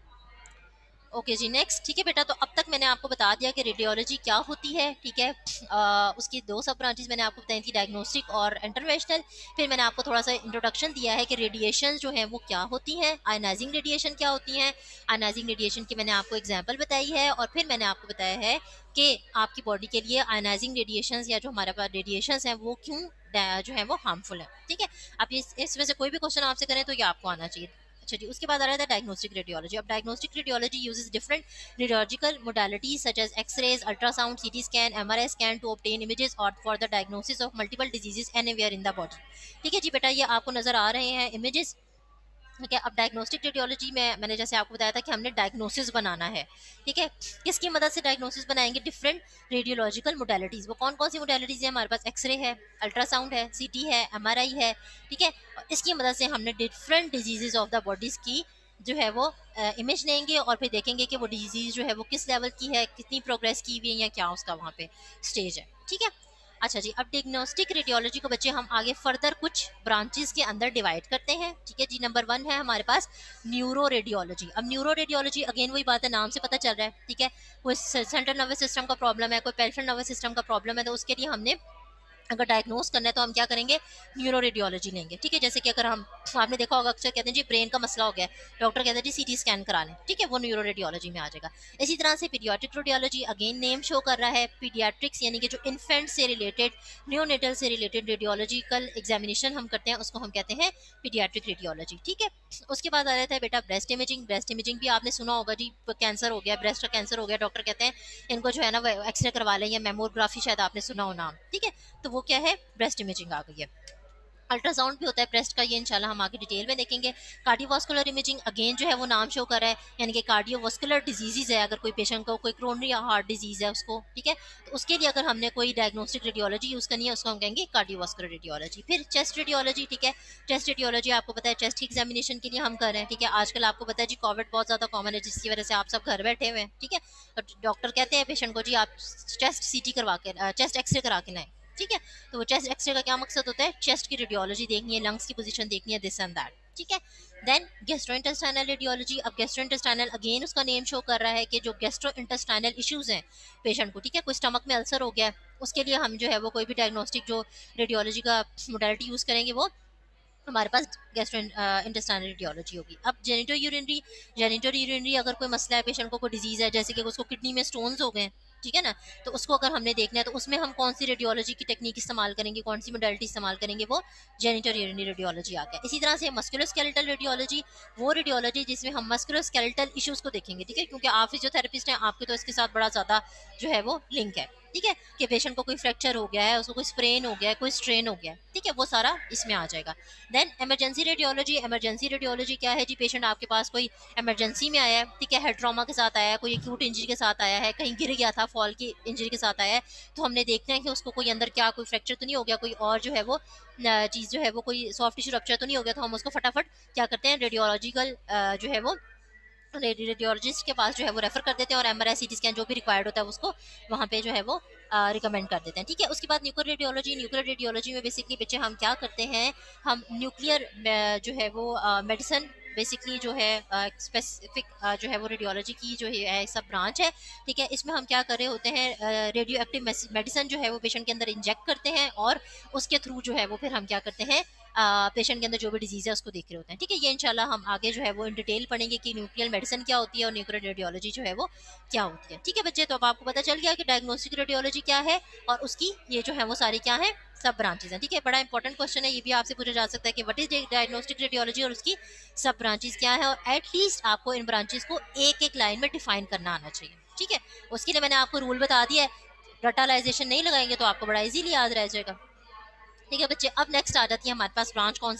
ओके जी, नेक्स्ट। ठीक है बेटा, तो अब तक मैंने आपको बता दिया कि रेडियोलॉजी क्या होती है। ठीक है, आ, उसकी दो सब ब्रांचेस मैंने आपको बताई थी, डायग्नोस्टिक और इंटरवेंशनल। फिर मैंने आपको थोड़ा सा इंट्रोडक्शन दिया है कि रेडिएशन जो है वो क्या होती हैं, आयनाइजिंग रेडिएशन क्या होती हैं, आयनाइजिंग रेडिएशन की मैंने आपको एग्जांपल बताई है, और फिर मैंने आपको बताया है कि आपकी बॉडी के लिए आयनाइजिंग रेडिएशन या जो हमारे पास रेडिएशन हैं वो क्यों जो है वो हार्मफुल है। ठीक है, आप इस इसमें से कोई भी क्वेश्चन आपसे करें तो ये आपको आना चाहिए। अच्छा जी, उसके बाद आ रहा था डायग्नोस्टिक रेडियोलॉजी। अब diagnostic radiology uses different radiological modalities such as x-rays, ultrasound, CT scan, MRI scan to obtain images और for the diagnosis of multiple diseases anywhere in the body. ठीक है जी बेटा, ये आपको नजर आ रहे हैं इमेजेस। ठीक है, अब डायग्नोस्टिक रेडियोलॉजी में मैंने जैसे आपको बताया था कि हमने डायग्नोसिस बनाना है। ठीक है, किसकी मदद से डायग्नोसिस बनाएंगे, डिफरेंट रेडियोलॉजिकल मोडालिटीज। वो कौन कौन सी मोडालिटीज है हमारे पास, एक्सरे है, अल्ट्रासाउंड है, सीटी है, एमआरआई है। ठीक है, इसकी मदद से हमने different diseases of the bodies की जो है वो इमेज लेंगे और फिर देखेंगे कि वो डिजीज जो है वो किस लेवल की है, कितनी प्रोग्रेस की हुई है, या क्या उसका वहाँ पे स्टेज है। ठीक है, अच्छा जी, अब डायग्नोस्टिक रेडियोलॉजी को बच्चे हम आगे फर्दर कुछ ब्रांचेस के अंदर डिवाइड करते हैं। ठीक है जी, नंबर वन है हमारे पास न्यूरो रेडियोलॉजी। अब न्यूरो रेडियोलॉजी अगेन वही बात है, नाम से पता चल रहा है। ठीक है, कोई सेंट्रल नर्वस सिस्टम का प्रॉब्लम है, कोई पेरिफेरल नर्वस सिस्टम का प्रॉब्लम है, तो उसके लिए हमने अगर डायग्नोस करना है तो हम क्या करेंगे, न्यूरो रेडियोलॉजी लेंगे। ठीक है, जैसे कि अगर हम आपने देखा होगा अक्सर कहते हैं जी ब्रेन का मसला हो गया, डॉक्टर कहते हैं जी सीटी स्कैन करा लें। ठीक है, वो न्यूरो रेडियोलॉजी में आ जाएगा। इसी तरह से paediatric radiology, again name show कर रहा है, पीडियाट्रिक्स यानी कि जो इन्फेंट से रिलेटेड, न्योनेटल से रिलेटेड रेडियोलॉजिकल एग्जामिनेशन हम करते हैं उसको हम कहते हैं पीडियाट्रिक रेडियोलॉजी। ठीक है, उसके बाद आ जाता है बेटा ब्रेस्ट इमेजिंग। ब्रेस्ट इमेजिंग भी आपने सुना होगा जी, कैंसर हो गया, ब्रेस्ट का कैंसर हो गया, डॉक्टर कहते हैं इनको जो है ना एक्सरे करवा लें, या मेमोग्राफी शायद आपने सुना हो नाम। ठीक है, तो वो क्या है, ब्रेस्ट इमेजिंग आ गई है। अल्ट्रासाउंड भी होता है ब्रेस्ट का, ये इंशाल्लाह हम आगे डिटेल में देखेंगे। कार्डियोवास्कुलर इमेजिंग, अगेन जो है वो नाम शो कर रहा है, यानी कि कार्डियोवास्कुलर डिजीज़ है, अगर कोई पेशेंट को कोई क्रोनरी हार्ट डिजीज़ है उसको। ठीक है, तो उसके लिए अगर हमने कोई डायग्नोस्टिक रेडियोलॉजी यूज़ करनी है उसको हम कहेंगे कार्डियोवास्कुलर रेडियोलॉजी। फिर चेस्ट रेडियोलॉजी। ठीक है, चेस्ट रेडियोलॉजी आपको पता है चेस्ट की एग्जामिनेशन के लिए हम कर रहे हैं। ठीक है, आजकल आपको पता है जी कोविड बहुत ज़्यादा कॉमन है, जिसकी वजह से आप सब घर बैठे हुए हैं। ठीक है, तो डॉक्टर कहते हैं पेशेंट को जी आप चेस्ट सीटी करवा के, चेस्ट एक्सरे करा के लाएं। ठीक है, तो वो चेस्ट एक्सरे का क्या मकसद होता है, चेस्ट की रेडियोलॉजी देखनी है, लंग्स की पोजीशन देखनी है, दिस एंड दैट। ठीक है, देन गैस्ट्रोइंटेस्टाइनल रेडियोलॉजी। अब गैस्ट्रोइंटेस्टाइनल अगेन उसका नेम शो कर रहा है कि जो गैस्ट्रोइंटेस्टाइनल इश्यूज हैं पेशेंट को, ठीक है, कोई स्टमक में अल्सर हो गया, उसके लिए हम जो है वो कोई भी डायग्नोस्टिक जो रेडियोलॉजी का मोडालिटी यूज करेंगे वो हमारे पास गैस्ट्रो इंटेस्टाइनल रेडियोलॉजी होगी। अब जेनिटो यूरिनरी, जेनिटो यूरिनरी अगर कोई मसला है, पेशेंट को कोई डिजीज़ है, जैसे कि उसको किडनी में स्टोन्स हो गए, ठीक है ना, तो उसको अगर हमने देखना है तो उसमें हम कौन सी रेडियोलॉजी की टेक्निक इस्तेमाल करेंगे, कौन सी मोडालिटी इस्तेमाल करेंगे, वो जेनिटो यूरिनरी रेडियोलॉजी आ गया। इसी तरह से मस्कुलोस्केलेटल रेडियोलॉजी, वो रेडियोलॉजी जिसमें हम मस्कुलोस्केलेटल इश्यूज को देखेंगे। ठीक है, क्योंकि आप फिजियोथेरेपिस्ट हैं, आपके तो इसके साथ बड़ा ज़्यादा जो है वो लिंक है। ठीक है, कि पेशेंट को कोई फ्रैक्चर हो गया है, उसको कोई स्प्रेन हो गया है, कोई स्ट्रेन हो गया है, ठीक है, वो सारा इसमें आ जाएगा। Then emergency radiology. Emergency radiology क्या है जी, पेशेंट आपके पास कोई इमरजेंसी में आया है, ठीक है, हेड ट्रॉमा के साथ आया है, कोई एक्यूट इंजरी के साथ आया है, कहीं गिर गया था, फॉल की इंजरी के साथ आया है, तो हमने देखना है कि उसको कोई अंदर क्या कोई फ्रैक्चर तो नहीं हो गया, कोई और जो है वो चीज़ जो है वो कोई सॉफ्ट टिश्यू रप्चर तो नहीं हो गया, तो हम उसको फटाफट क्या करते हैं, रेडियोलॉजिकल जो है वो रेडियोलॉजिस्ट के पास जो है वो रेफर कर देते हैं, और एमआरआई सीटी स्कैन जो भी रिक्वायर्ड होता है उसको वहाँ पे जो है वो रिकमेंड कर देते हैं। ठीक है, उसके बाद न्यूक्लियर रेडियोलॉजी। न्यूक्लियर रेडियोलॉजी में बेसिकली बच्चे हम क्या करते हैं, हम न्यूक्लियर जो है वो मेडिसिन बेसिकली जो है स्पेसिफिक जो है वो रेडियोलॉजी की जो है सब ब्रांच है। ठीक है, इसमें हम क्या कर रहे होते हैं, रेडियो एक्टिव मेडिसिन जो है वो पेशेंट के अंदर इंजेक्ट करते हैं, और उसके थ्रू जो है वो फिर हम क्या करते हैं, पेशेंट के अंदर जो भी डिजीज है उसको देख रहे होते हैं। ठीक है, ये इंशाल्लाह हम आगे जो है वो इन डिटेल पढ़ेंगे कि न्यूक्लियर मेडिसिन क्या होती है और न्यूक्लियर रेडियोलॉजी जो है वो क्या होती है। ठीक है बच्चे, तो अब आपको पता चल गया कि डायग्नोस्टिक रेडियोलॉजी क्या है और उसकी ये जो है वो सारी क्या है, सब ब्रांचेज हैं। ठीक है, बड़ा इंपॉर्टेंट क्वेश्चन है, ये भी आपसे पूछा जा सकता है कि व्हाट इज डायग्नोस्टिक रेडियोलॉजी और उसकी सब ब्रांचेज क्या है, और एटलीस्ट आपको इन ब्रांचेज को एक एक लाइन में डिफाइन करना आना चाहिए। ठीक है, उसके लिए मैंने आपको रूल बता दिया है, रटालाइजेशन नहीं लगाएंगे तो आपको बड़ा इजीली याद रह जाएगा। ठीक है बच्चे, अब नेक्स्ट आ जाती है हमारे पास ब्रांच कौन सी,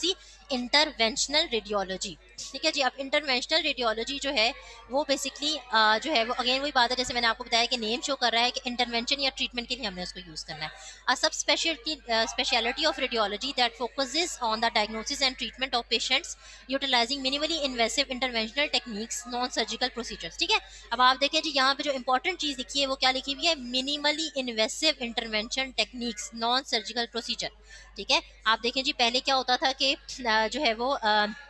इंटरवेंशनल रेडियोलॉजी। ठीक है जी। अब इंटरवेंशनल रेडियोलॉजी जो है वो बेसिकली जो है वो अगेन वही बात है, जैसे मैंने आपको बताया कि नेम शो कर रहा है कि इंटरवेंशन या ट्रीटमेंट के लिए हमने उसको यूज करना है। A sub specialty specialty of radiology that focuses on the diagnosis and treatment of patients utilizing minimally invasive interventional techniques non surgical procedures. ठीक है। अब आप देखें जी यहाँ पे जो इंपॉर्टेंट चीज लिखी है वो क्या लिखी हुई है, minimally invasive intervention techniques non surgical procedure. ठीक है। आप देखें जी पहले क्या होता था कि जो है वो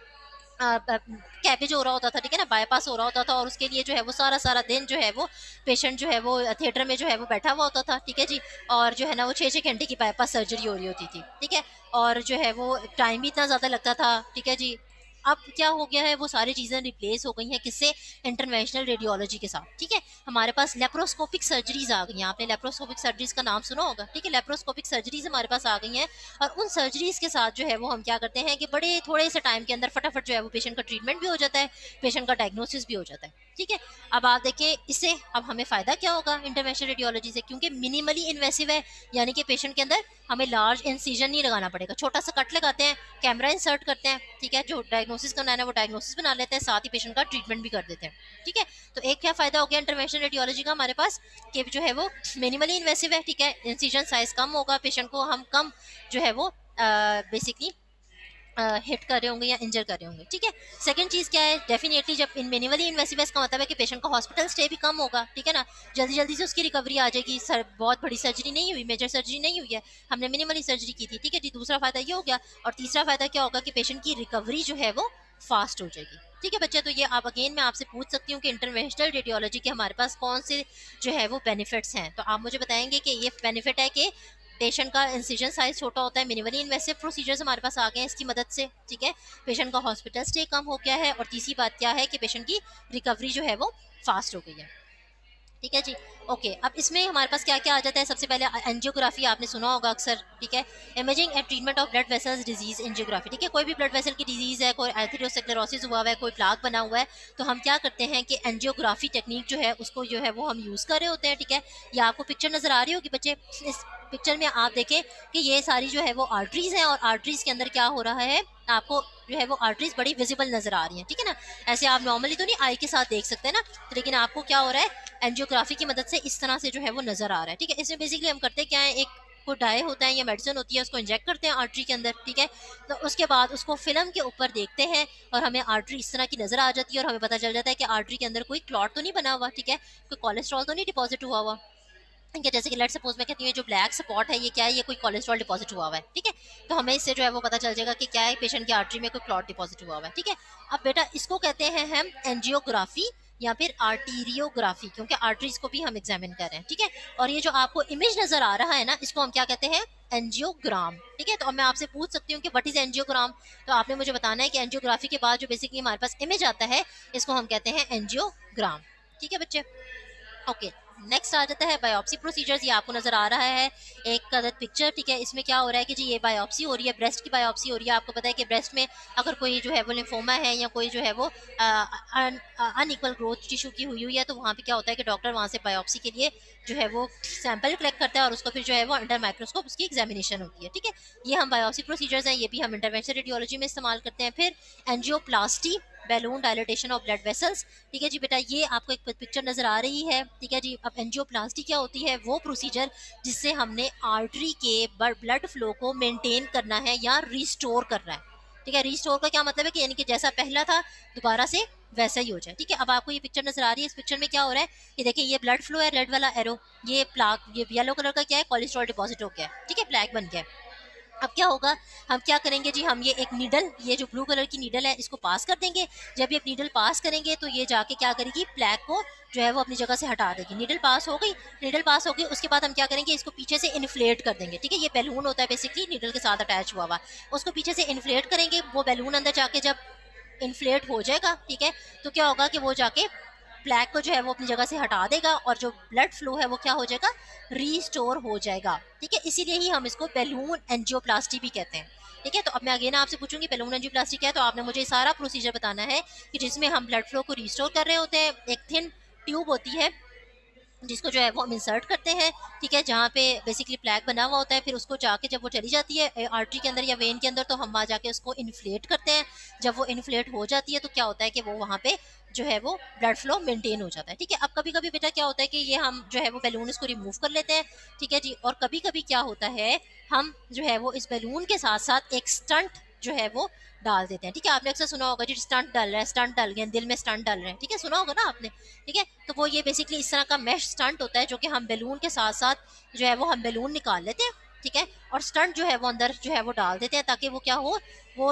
कैबेज हो रहा होता था, ठीक है ना, बाईपास हो रहा होता था, और उसके लिए जो है वो सारा सारा दिन जो है वो पेशेंट जो है वो थिएटर में जो है वो बैठा हुआ होता था। ठीक है जी। और जो है ना वो छः छः घंटे की बाईपास सर्जरी हो रही होती थी। ठीक है। और जो है वो टाइम भी इतना ज़्यादा लगता था। ठीक है जी। अब क्या हो गया है, वो सारी चीज़ें रिप्लेस हो गई हैं किससे, इंटरवेंशनल रेडियोलॉजी के साथ। ठीक है। हमारे पास लेप्रोस्कोपिक सर्जरीज आ गई हैं, आपने लेप्रोस्कोपिक सर्जरीज का नाम सुना होगा। ठीक है। लेप्रोस्कोपिक सर्जरीज हमारे पास आ गई हैं, और उन सर्जरीज के साथ जो है वो हम क्या करते हैं कि बड़े थोड़े से टाइम के अंदर फटाफट जो है वो पेशेंट का ट्रीटमेंट भी हो जाता है, पेशेंट का डायग्नोसिस भी हो जाता है। ठीक है। अब आप देखिए इससे अब हमें फायदा क्या होगा इंटरवेंशनल रेडियोलॉजी से, क्योंकि मिनिमली इन्वेसिव है, यानी कि पेशेंट के अंदर हमें लार्ज इंसिजन नहीं लगाना पड़ेगा, छोटा सा कट लगाते हैं, कैमरा इंसर्ट करते हैं। ठीक है। जो डायग्नोसिस करना है वो डायग्नोसिस बना लेते हैं, साथ ही पेशेंट का ट्रीटमेंट भी कर देते हैं। ठीक है। तो एक क्या फायदा हो गया इंटरवेंशनल रेडियोलॉजी का हमारे पास, कि जो है वो मिनिमली इन्वेसिव है। ठीक है। इंसिजन साइज कम होगा, पेशेंट को हम कम जो है वो बेसिकली हिट कर रहे होंगे या इंजर कर रहे होंगे। ठीक है। सेकंड चीज क्या है, डेफिनेटली जब इन मिनिमली इन्वेसिव का मतलब है कि पेशेंट का हॉस्पिटल स्टे भी कम होगा। ठीक है ना, जल्दी जल्दी से उसकी रिकवरी आ जाएगी। सर बहुत बड़ी सर्जरी नहीं हुई, मेजर सर्जरी नहीं हुई है, हमने मिनिमली सर्जरी की थी। ठीक है जी। दूसरा फायदा ये हो गया, और तीसरा फायदा क्या होगा कि पेशेंट की रिकवरी जो है वो फास्ट हो जाएगी। ठीक है बच्चे। तो ये आप अगेन मैं आपसे पूछ सकती हूँ कि इंटरवेंशनल रेडियोलॉजी के हमारे पास कौन से जो है वो बेनिफिट्स हैं, तो आप मुझे बताएंगे कि ये बेनिफिट है कि पेशेंट का इंसिजन साइज छोटा होता है, मिनिमली इन्वेसिव प्रोसीजर्स हमारे पास आ गए हैं इसकी मदद से। ठीक है। पेशेंट का हॉस्पिटल स्टे कम हो गया है, और तीसरी बात क्या है कि पेशेंट की रिकवरी जो है वो फास्ट हो गई है। ठीक है जी। ओके। अब इसमें हमारे पास क्या क्या आ जाता है, सबसे पहले एंजियोग्राफी आपने सुना होगा अक्सर। ठीक है। Imaging and treatment of blood vessels disease angiography. ठीक है। कोई भी ब्लड वेसल की डिजीज है, कोई एथेरोस्क्लेरोसिस हुआ हुआ है, कोई प्लाक बना हुआ है, तो हम क्या करते हैं कि एंजियोग्राफी टेक्निक जो है उसको जो है वो हम यूज कर रहे होते हैं। ठीक है। या आपको पिक्चर नजर आ रही होगी बच्चे, इस पिक्चर में आप देखें कि ये सारी जो है वो आर्टरीज हैं, और आर्टरीज के अंदर क्या हो रहा है, आपको जो है वो आर्टरीज बड़ी विजिबल नजर आ रही हैं। ठीक है ना, ऐसे आप नॉर्मली तो नहीं आई के साथ देख सकते ना, लेकिन आपको क्या हो रहा है, एंजियोग्राफी की मदद से इस तरह से जो है वो नजर आ रहा है। ठीक है। इसमें बेसिकली हम करते क्या है, एक कोई डाई होता है या मेडिसिन होती है, उसको इंजेक्ट करते हैं आर्टरी के अंदर। ठीक है। तो उसके बाद उसको फिल्म के ऊपर देखते हैं, और हमें आर्टरी इस तरह की नजर आ जाती है, और हमें पता चल जाता है कि आर्टरी के अंदर कोई क्लॉट तो नहीं बना हुआ। ठीक है। कोई कोलेस्ट्रॉल तो नहीं डिपॉजिट हुआ हुआ। ठीक है। जैसे कि लेट सपोज मैं कहती हूँ जो ब्लैक स्पॉट है ये क्या है, ये कोई कोलेस्ट्रॉल डिपॉजिट हुआ हुआ है। ठीक है। तो हमें इससे जो है वो पता चल जाएगा कि क्या है, पेशेंट की आर्टरी में कोई क्लॉट डिपॉजिट हुआ हुआ है। ठीक है। अब बेटा इसको कहते हैं हम एंजियोग्राफी या फिर आर्टीरियोग्राफी, क्योंकि आर्टरीज को भी हम एग्जामिन कर रहे हैं। ठीक है। और ये जो आपको इमेज नजर आ रहा है ना, इसको हम क्या कहते हैं, एंजियोग्राम। ठीक है। तो अब मैं आपसे पूछ सकती हूँ कि व्हाट इज एंजियोग्राम, तो आपने मुझे बताना है कि एंजियोग्राफी के बाद जो बेसिकली हमारे पास इमेज आता है इसको हम कहते हैं एंजियोग्राम। ठीक है बच्चे। ओके। नेक्स्ट आ जाता है बायोप्सी प्रोसीजर्स। ये आपको नजर आ रहा है एक अदद पिक्चर। ठीक है। इसमें क्या हो रहा है कि जी ये बायोप्सी हो रही है, ब्रेस्ट की बायोप्सी हो रही है। आपको पता है कि ब्रेस्ट में अगर कोई जो है वो लिम्फोमा है या कोई जो है वो अनइक्वल ग्रोथ टिश्यू की हुई हुई है, तो वहाँ पे क्या होता है कि डॉक्टर वहाँ से बायोप्सी के लिए जो है वो सैंपल कलेक्ट करता है, और उसको फिर जो है वो अंडर माइक्रोस्कोप उसकी एग्जामिनेशन होती है। ठीक है। ये हम बायोप्सी प्रोसीजर्स हैं, ये भी हम इंटरवेंशनल रेडियोलॉजी में इस्तेमाल करते हैं। फिर angioplasty, balloon dilatation of blood vessels. ठीक है जी बेटा, ये आपको एक पिक्चर नजर आ रही है। ठीक है जी। अब एंजियोप्लास्टी क्या होती है, वो प्रोसीजर जिससे हमने आर्टरी के ब्लड फ्लो को मेंटेन करना है या रिस्टोर करना है। ठीक है। रिस्टोर का क्या मतलब है कि यानी कि जैसा पहला था दोबारा से वैसा ही हो जाए। ठीक है। अब आपको ये पिक्चर नजर आ रही है, इस पिक्चर में क्या हो रहा है, ये देखिए ये ब्लड फ्लो है, रेड वाला एरो, ये प्लाक, ये येलो कलर का क्या है, कोलेस्ट्रॉल डिपॉजिट हो गया है। ठीक है। प्लैक बन गया है। अब क्या होगा, हम क्या करेंगे जी, हम ये एक नीडल, ये जो ब्लू कलर की नीडल है इसको पास कर देंगे। जब ये नीडल पास करेंगे तो ये जाके क्या करेगी, प्लैक को जो है वो अपनी जगह से हटा देगी। नीडल पास हो गई, नीडल पास हो गई, उसके बाद हम क्या करेंगे, इसको पीछे से इन्फ्लेट कर देंगे। ठीक है। ये बैलून होता है बेसिकली नीडल के साथ अटैच हुआ हुआ, उसको पीछे से इन्फ्लेट करेंगे। वो बैलून अंदर जाके जब इन्फ्लेट हो जाएगा, ठीक है, तो क्या होगा कि वो जाके प्लैक को जो है वो अपनी जगह से हटा देगा, और जो ब्लड फ्लो है वो क्या हो जाएगा, रीस्टोर हो जाएगा। ठीक है। इसीलिए ही हम इसको बैलून एंजियोप्लास्टी भी कहते हैं। ठीक है। तो अब मैं अगेन आपसे पूछूंगी बैलून एंजियोप्लास्टी क्या है, तो आपने मुझे सारा प्रोसीजर बताना है कि जिसमें हम ब्लड फ्लो को रिस्टोर कर रहे होते हैं। एक थिन ट्यूब होती है जिसको जो है वो हम इंसर्ट करते हैं, ठीक है, जहाँ पे बेसिकली प्लैग बना हुआ होता है। फिर उसको जाके जब वो चली जाती है आर्टरी के अंदर या वेन के अंदर, तो हम वहाँ जाके उसको इन्फ्लेट करते हैं। जब वो इन्फ्लेट हो जाती है तो क्या होता है कि वो वहाँ पे जो है वो ब्लड फ्लो मेंटेन हो जाता है, ठीक है। अब कभी कभी बेटा क्या होता है कि ये हम जो है वो बैलून इसको रिमूव कर लेते हैं, ठीक है जी। और कभी कभी क्या होता है, हम जो है वो इस बैलून के साथ साथ एक स्टंट जो है वो डाल देते हैं, ठीक है। आपने अक्सर सुना होगा जी, स्टंट डाल रहा है, स्टंट डाल गए, दिल में स्टंट डाल रहे हैं, ठीक है, सुना होगा ना आपने, ठीक है। तो वो ये बेसिकली इस तरह का मैश स्टंट होता है, जो कि हम बैलून के साथ साथ जो है वो हम बैलून निकाल लेते हैं, ठीक है, और स्टंट जो है वो अंदर जो है वो डाल देते हैं, ताकि वो क्या हो, वो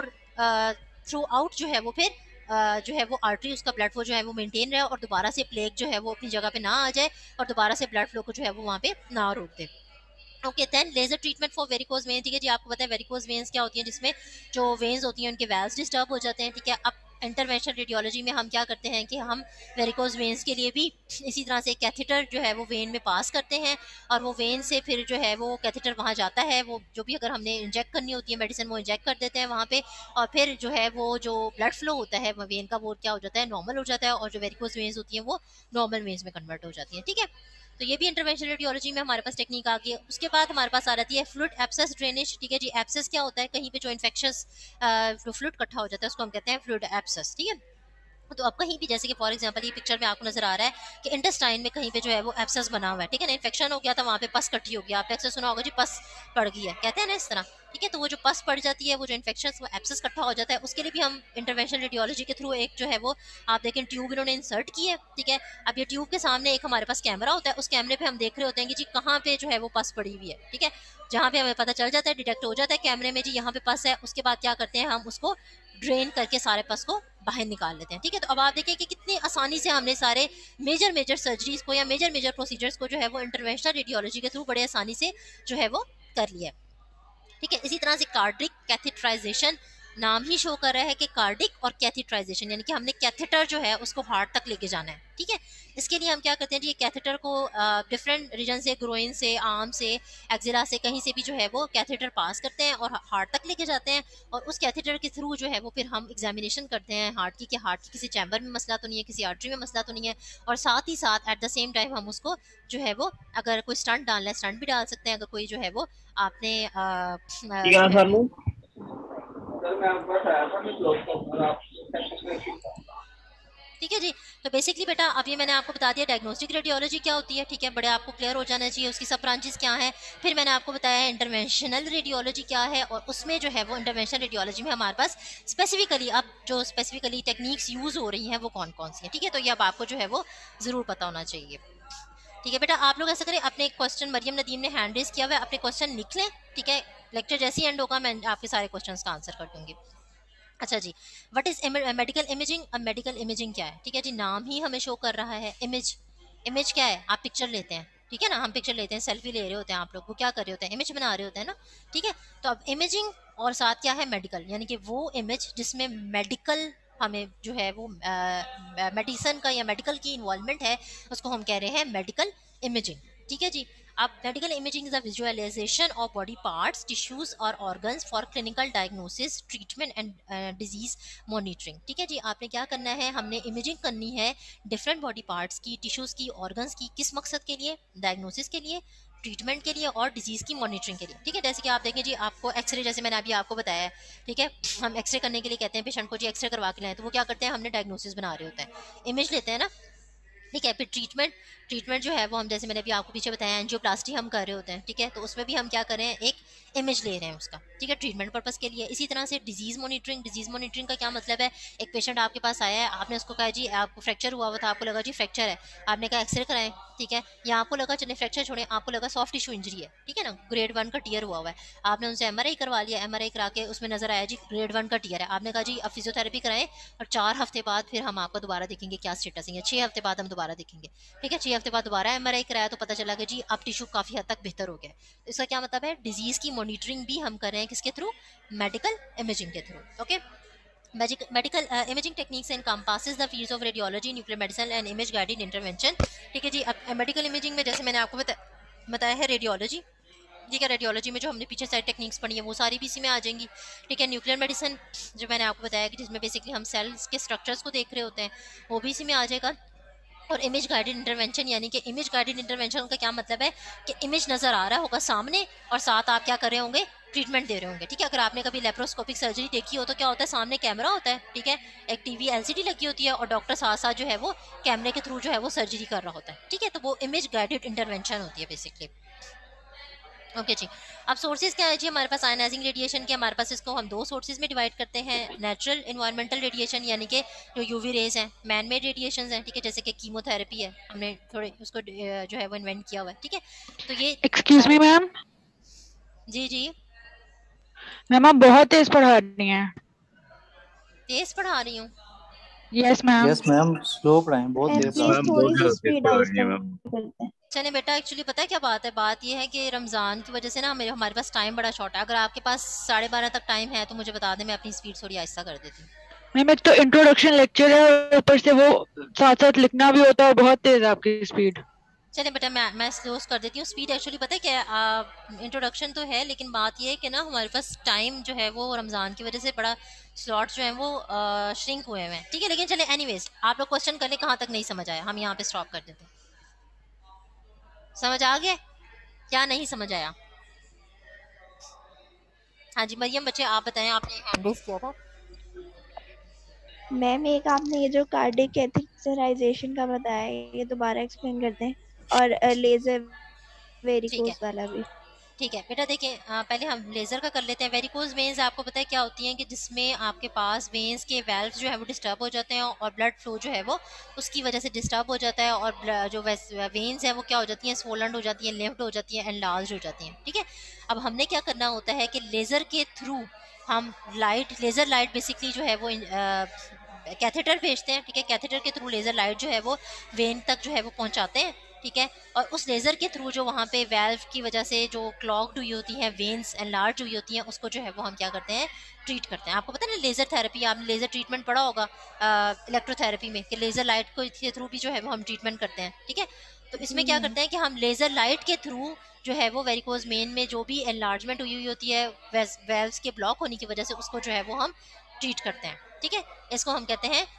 थ्रू आउट जो है वो फिर Uh, जो है वो आर्टरी, उसका ब्लड फ्लो जो है वो मेंटेन रहे, और दोबारा से प्लेग जो है वो अपनी जगह पे ना आ जाए, और दोबारा से ब्लड फ्लो को जो है वो वहाँ पे ना रोक दे। Okay, then laser treatment for varicose vein, ठीक है जी। आपको पता है वेरिकोज वेन्स क्या होती हैं, जिसमें जो वेन्स होती हैं उनके वैल्व्स डिस्टर्ब हो जाते हैं, ठीक है। अब इंटरवेंशनल रेडियोलॉजी में हम क्या करते हैं कि हम वेरिकोज वेन्स के लिए भी इसी तरह से कैथेटर जो है वो वेन में पास करते हैं, और वो वेन से फिर जो है वो कैथेटर वहाँ जाता है, वो जो भी अगर हमने इंजेक्ट करनी होती है मेडिसिन वो इंजेक्ट कर देते हैं वहाँ पे, और फिर जो है वो जो ब्लड फ्लो होता है वेन का वो क्या हो जाता है, नॉर्मल हो जाता है, और जो वेरिकोज वेन्स होती हैं वो नॉर्मल वेन्स में कन्वर्ट हो जाती हैं, ठीक है। तो ये भी इंटरवेंशनल रेडियोलॉजी में हमारे पास टेक्निक आ गई है। उसके बाद हमारे पास आ जाती है फ्लूइड एब्सेस ड्रेनेज, ठीक है जी। एब्सेस क्या होता है, कहीं पे जो इन्फेक्शंस फ्लूइड इकट्ठा हो जाता है उसको हम कहते हैं फ्लूइड एब्सेस, ठीक है। तो अब कहीं भी जैसे कि फॉर एग्जांपल ये पिक्चर में आपको नजर आ रहा है कि इंटेस्टाइन में कहीं पे जो है वो एब्सेस बना हुआ है, ठीक है ना, इन्फेक्शन हो गया था वहाँ पे, पस इकट्ठी हो गया, आपने अक्सर सुना होगा जी पस पड़ गई है, कहते हैं ना इस तरह, ठीक है। तो वो जो पस पड़ जाती है, वो जो इन्फेक्शन वो एब्सेस इकट्ठा हो जाता है, उसके लिए भी हम इंटरवेंशनल रेडियोलॉजी के थ्रू एक जो है वो आप देखें ट्यूब इन्होंने इंसर्ट की है, ठीक है। अब ये ट्यूब के सामने एक हमारे पास कैमरा होता है, उस कैमरे पे हम देख रहे होते हैं कि जी कहाँ पे जो है वो पस पड़ी हुई है, ठीक है। जहाँ पे हमें पता चल जाता है, डिटेक्ट हो जाता है कैमरे में जी यहाँ पे पस है, उसके बाद क्या करते हैं हम उसको ड्रेन करके सारे पस को बाहर निकाल लेते हैं, ठीक है। तो अब आप देखिए कि कितनी आसानी से हमने सारे मेजर मेजर सर्जरीज को या मेजर मेजर प्रोसीजर्स को जो है वो इंटरवेंशनल रेडियोलॉजी के थ्रू बड़े आसानी से जो है वो कर लिया, ठीक है। इसी तरह से कार्डिक कैथेटराइजेशन, नाम ही शो कर रहा है कि कार्डिक और कैथेटराइजेशन, यानी कि हमने कैथेटर जो है उसको हार्ट तक लेके जाना है, ठीक है। इसके लिए हम क्या करते हैं जी, कैथेटर को डिफरेंट रीजन से, ग्रोइन से, आर्म से, एक्जिला से, कहीं से भी जो है वो कैथेटर पास करते हैं और हार्ट तक लेके जाते हैं, और उस कैथेटर के थ्रू जो है वो फिर हम एग्जामिनेशन करते हैं हार्ट की, कि हार्ट की किसी चैम्बर में मसला तो नहीं है, किसी आर्टरी में मसला तो नहीं है, और साथ ही साथ एट द सेम टाइम हम उसको जो है वो अगर कोई स्टंट डालना है स्टंट भी डाल सकते हैं, अगर कोई जो है वो आपने आ, आ, जो है ठीक है जी। तो बेसिकली बेटा अब ये मैंने आपको बता दिया डायग्नोस्टिक रेडियोलॉजी क्या होती है, ठीक है, बड़े आपको क्लियर हो जाना चाहिए, उसकी सब ब्रांचेस क्या है। फिर मैंने आपको बताया है इंटरवेंशनल रेडियोलॉजी क्या है, और उसमें जो है वो इंटरवेंशनल रेडियोलॉजी में हमारे पास स्पेसिफिकली अब जो स्पेसिफिकली टेक्निक्स यूज़ हो रही हैं वो कौन कौन सी हैं, ठीक है। तो ये अब आपको जो है वो ज़रूर पता होना चाहिए, ठीक है बेटा। आप लोग ऐसा करें, अपने क्वेश्चन, मरियम नदीम ने हैंड रेज किया हुआ है, अपने क्वेश्चन लिख लें, ठीक है। लेक्चर जैसे ही एंड होगा मैं आपके सारे क्वेश्चंस का आंसर कर दूंगी। अच्छा जी, व्हाट इज मेडिकल इमेजिंग। अब मेडिकल इमेजिंग क्या है, ठीक है जी, नाम ही हमें शो कर रहा है इमेज। इमेज क्या है, आप पिक्चर लेते हैं, ठीक है ना, हम पिक्चर लेते हैं, सेल्फी ले रहे होते हैं, आप लोग वो क्या कर रहे होते हैं, इमेज बना रहे होते हैं ना, ठीक है। तो अब इमेजिंग और साथ क्या है मेडिकल, यानी कि वो इमेज जिसमें मेडिकल हमें जो है वो मेडिसिन का या मेडिकल की इन्वॉल्वमेंट है, उसको हम कह रहे हैं मेडिकल इमेजिंग, ठीक है जी। अब medical imaging is a visualization of body parts, tissues और organs for clinical diagnosis, treatment and disease monitoring, ठीक है जी। आपने क्या करना है, हमने इमेजिंग करनी है डिफरेंट बॉडी पार्ट्स की, टिश्यूज की, ऑर्गन्स की, किस मकसद के लिए, डायग्नोसिस के लिए, ट्रीटमेंट के लिए और डिजीज की मॉनिटरिंग के लिए, ठीक है। जैसे कि आप देखें जी, आपको एक्सरे, जैसे मैंने अभी आपको बताया है, ठीक है, हम एक्सरे करने के लिए कहते हैं पेशेंट को जी एक्सरे करवा के लाएं, तो वो क्या करते हैं, हमने डायग्नोसिस बना रहे होते हैं, इमेज लेते हैं ना, ठीक है। फिर ट्रीटमेंट, ट्रीटमेंट जो है वो हम जैसे मैंने अभी आपको पीछे बताया एंजियोप्लास्टी हम कर रहे होते हैं, ठीक है। तो उसमें भी हम क्या कर रहे हैं, एक इमेज ले रहे हैं उसका, ठीक है, ट्रीटमेंट पर्पस के लिए। इसी तरह से डिजीज मॉनिटरिंग, डिजीज मॉनिटरिंग का क्या मतलब है, एक पेशेंट आपके पास आया है, आपने उसको कहा जी आपको फ्रैक्चर हुआ हुआ था, आपको लगा जी फ्रैक्चर है, आपने कहा एक्सरे कराएं, ठीक है, या आपको लगा चले फ्रैक्चर छोड़े, आपको लगा सॉफ्ट टिश्यू इंजरी है, ठीक है ना, ग्रेड वन का टीयर हुआ हुआ है, आपने उनसे एम करवा लिया, एम करा के उसमें नजर आया जी ग्रेड वन का टीयर है, आपने कहा जी अब फिजियोथेरेपी कराएं और चार हफ्ते बाद फिर हम आपको दोबारा देखेंगे क्या स्टेटस है, छः हफ्ते बाद हम दोबारा देखेंगे, ठीक है। छः हफ्ते बाद दोबारा एमआरआई कराया तो पता चला कि जी अब टिश्यू काफ़ी हद तक बेहतर हो गया। तो इसका क्या मतलब है, डिजीज़ की मॉनिटरिंग भी हम कर रहे हैं किसके थ्रू, मेडिकल इमेजिंग के through, okay. Medical imaging techniques encompasses the fields of radiology, nuclear medicine and image guided intervention, ठीक है जी। अब मेडिकल इमेजिंग में जैसे मैंने आपको बता, बताया है रेडियोलॉजी, ठीक है, रेडियोलॉजी में जो हमने पीछे साइड टेक्निक्स पढ़ी है वो सारी भी इसी में आ जाएंगी, ठीक है। न्यूक्लियर मेडिसिन जो मैंने आपको बताया कि जिसमें बेसिकली हम सेल्स के स्ट्रक्चर्स को देख रहे होते हैं, वो भी इसी में आ जाएगा, और इमेज गाइडेड इंटरवेंशन यानी कि इमेज गाइडेड इंटरवेंशन का क्या मतलब है कि इमेज नज़र आ रहा होगा सामने और साथ आप क्या कर रहे होंगे, ट्रीटमेंट दे रहे होंगे। ठीक है, अगर आपने कभी लेप्रोस्कोपिक सर्जरी देखी हो तो क्या होता है, सामने कैमरा होता है, ठीक है, एक टीवी एलसीडी लगी होती है और डॉक्टर साथ साथ जो है वो कैमरे के थ्रू जो है वो सर्जरी कर रहा होता है। ठीक है, तो वो इमेज गाइडेड इंटरवेंशन होती है बेसिकली। ओके जी। अब सोर्सेज क्या है जी, हमारे पास आयनाइजिंग रेडिएशन के, हमारे पास इसको हम दो सोर्सेज में डिवाइड करते हैं। नेचुरल इन्वायरमेंटल रेडिएशन यानी कि जो यूवी रेज हैं, मैन मेड रेडिएशन हैं, ठीक है, जैसे कि कीमोथेरेपी है, हमने थोड़े उसको अ, जो है वो इन्वेंट किया हुआ है। ठीक है, तो ये एक्सक्यूज मी सारे। मैम। जी जी। मैम आप बहुत तेज पढ़ा रही हैं। तेज पढ़ा रही हूँ? Yes ma'am. Yes ma'am, slow पढ़ाएं, बहुत तेज एमसीएस पढ़ा रही थोड़ी सी बहुत स्पीड तेज आइज पढ़ा रही है मैम। करते हैं। चले बेटा, एक्चुअली पता है क्या बात है, बात ये है कि रमज़ान की वजह से ना मेरे हमारे पास टाइम बड़ा शॉर्ट है। अगर आपके पास साढ़े बारह तक टाइम है तो मुझे बता दें, मैं अपनी स्पीड थोड़ी आहिस्ता कर देती हूँ। मैम एक तो इंट्रोडक्शन लेक्चर है और ऊपर से वो साथ साथ लिखना भी होता है, बहुत तेज है आपकी स्पीड। चले बेटा, मैं मैं स्लो कर देती हूँ स्पीड। एक्चुअली पता है क्या, इंट्रोडक्शन तो है लेकिन बात ये है कि ना हमारे पास टाइम जो है वो रमज़ान की वजह से बड़ा स्लॉट्स जो हैं वो श्रिंक हुए हुए हैं। ठीक है, लेकिन चले एनीवेज, आप लोग क्वेश्चन कर ले कहाँ तक नहीं समझ आया, हम यहाँ पे स्टॉप कर देते हैं। समझ आ गया क्या नहीं समझ आया? हाँ जी मरियम, बच्चे आप बताएं, आपने हैंड रेज किया था। मैम एक आपने ये जो कार्डिक कैथेटराइजेशन का बताया, ये दोबारा एक्सप्लेन करते हैं, और लेजर ठीक है वेरिकोस वाला भी। ठीक है बेटा, देखिए अ, पहले हम लेज़र का कर लेते हैं। वेरिकोज वेन्स आपको पता है क्या होती हैं कि जिसमें आपके पास वेन्स के वेल्व जो है वो डिस्टर्ब हो जाते हैं और ब्लड फ्लो जो है वो उसकी वजह से डिस्टर्ब हो जाता है, और ब्ल- जो वेन्स हैं वो क्या हो जाती हैं, स्वोल्डन हो जाती हैं, लिफ्ट हो जाती हैं, एनलार्ज हो जाती हैं। ठीक है, अब हमने क्या करना होता है कि लेज़र के थ्रू हम लाइट, लेज़र लाइट बेसिकली जो है वो कैथेटर भेजते हैं। ठीक है, कैथेटर के थ्रू लेज़र लाइट जो है वो वेन तक जो है वो पहुंचाते हैं। ठीक है, और उस लेज़र के थ्रू जो वहाँ पे वेल्व की वजह से जो क्लॉग्ड हुई होती हैं, वेन्स एनलार्ज हुई होती हैं, उसको जो है वो हम क्या करते हैं, ट्रीट करते हैं। आपको पता है ना लेज़र थेरेपी, आपने लेज़र ट्रीटमेंट पढ़ा होगा इलेक्ट्रोथेरेपी में कि लेज़र लाइट को के थ्रू भी जो है वो हम ट्रीटमेंट करते हैं। ठीक है, तो इसमें क्या करते हैं कि हम लेज़र लाइट के थ्रू जो है वो वेरिकोज मेन में जो भी एनलार्जमेंट हुई हुई होती है वेल्व्स के ब्लॉक होने की वजह से, उसको जो है वो हम ट्रीट करते हैं। ठीक है, इसको हम कहते हैं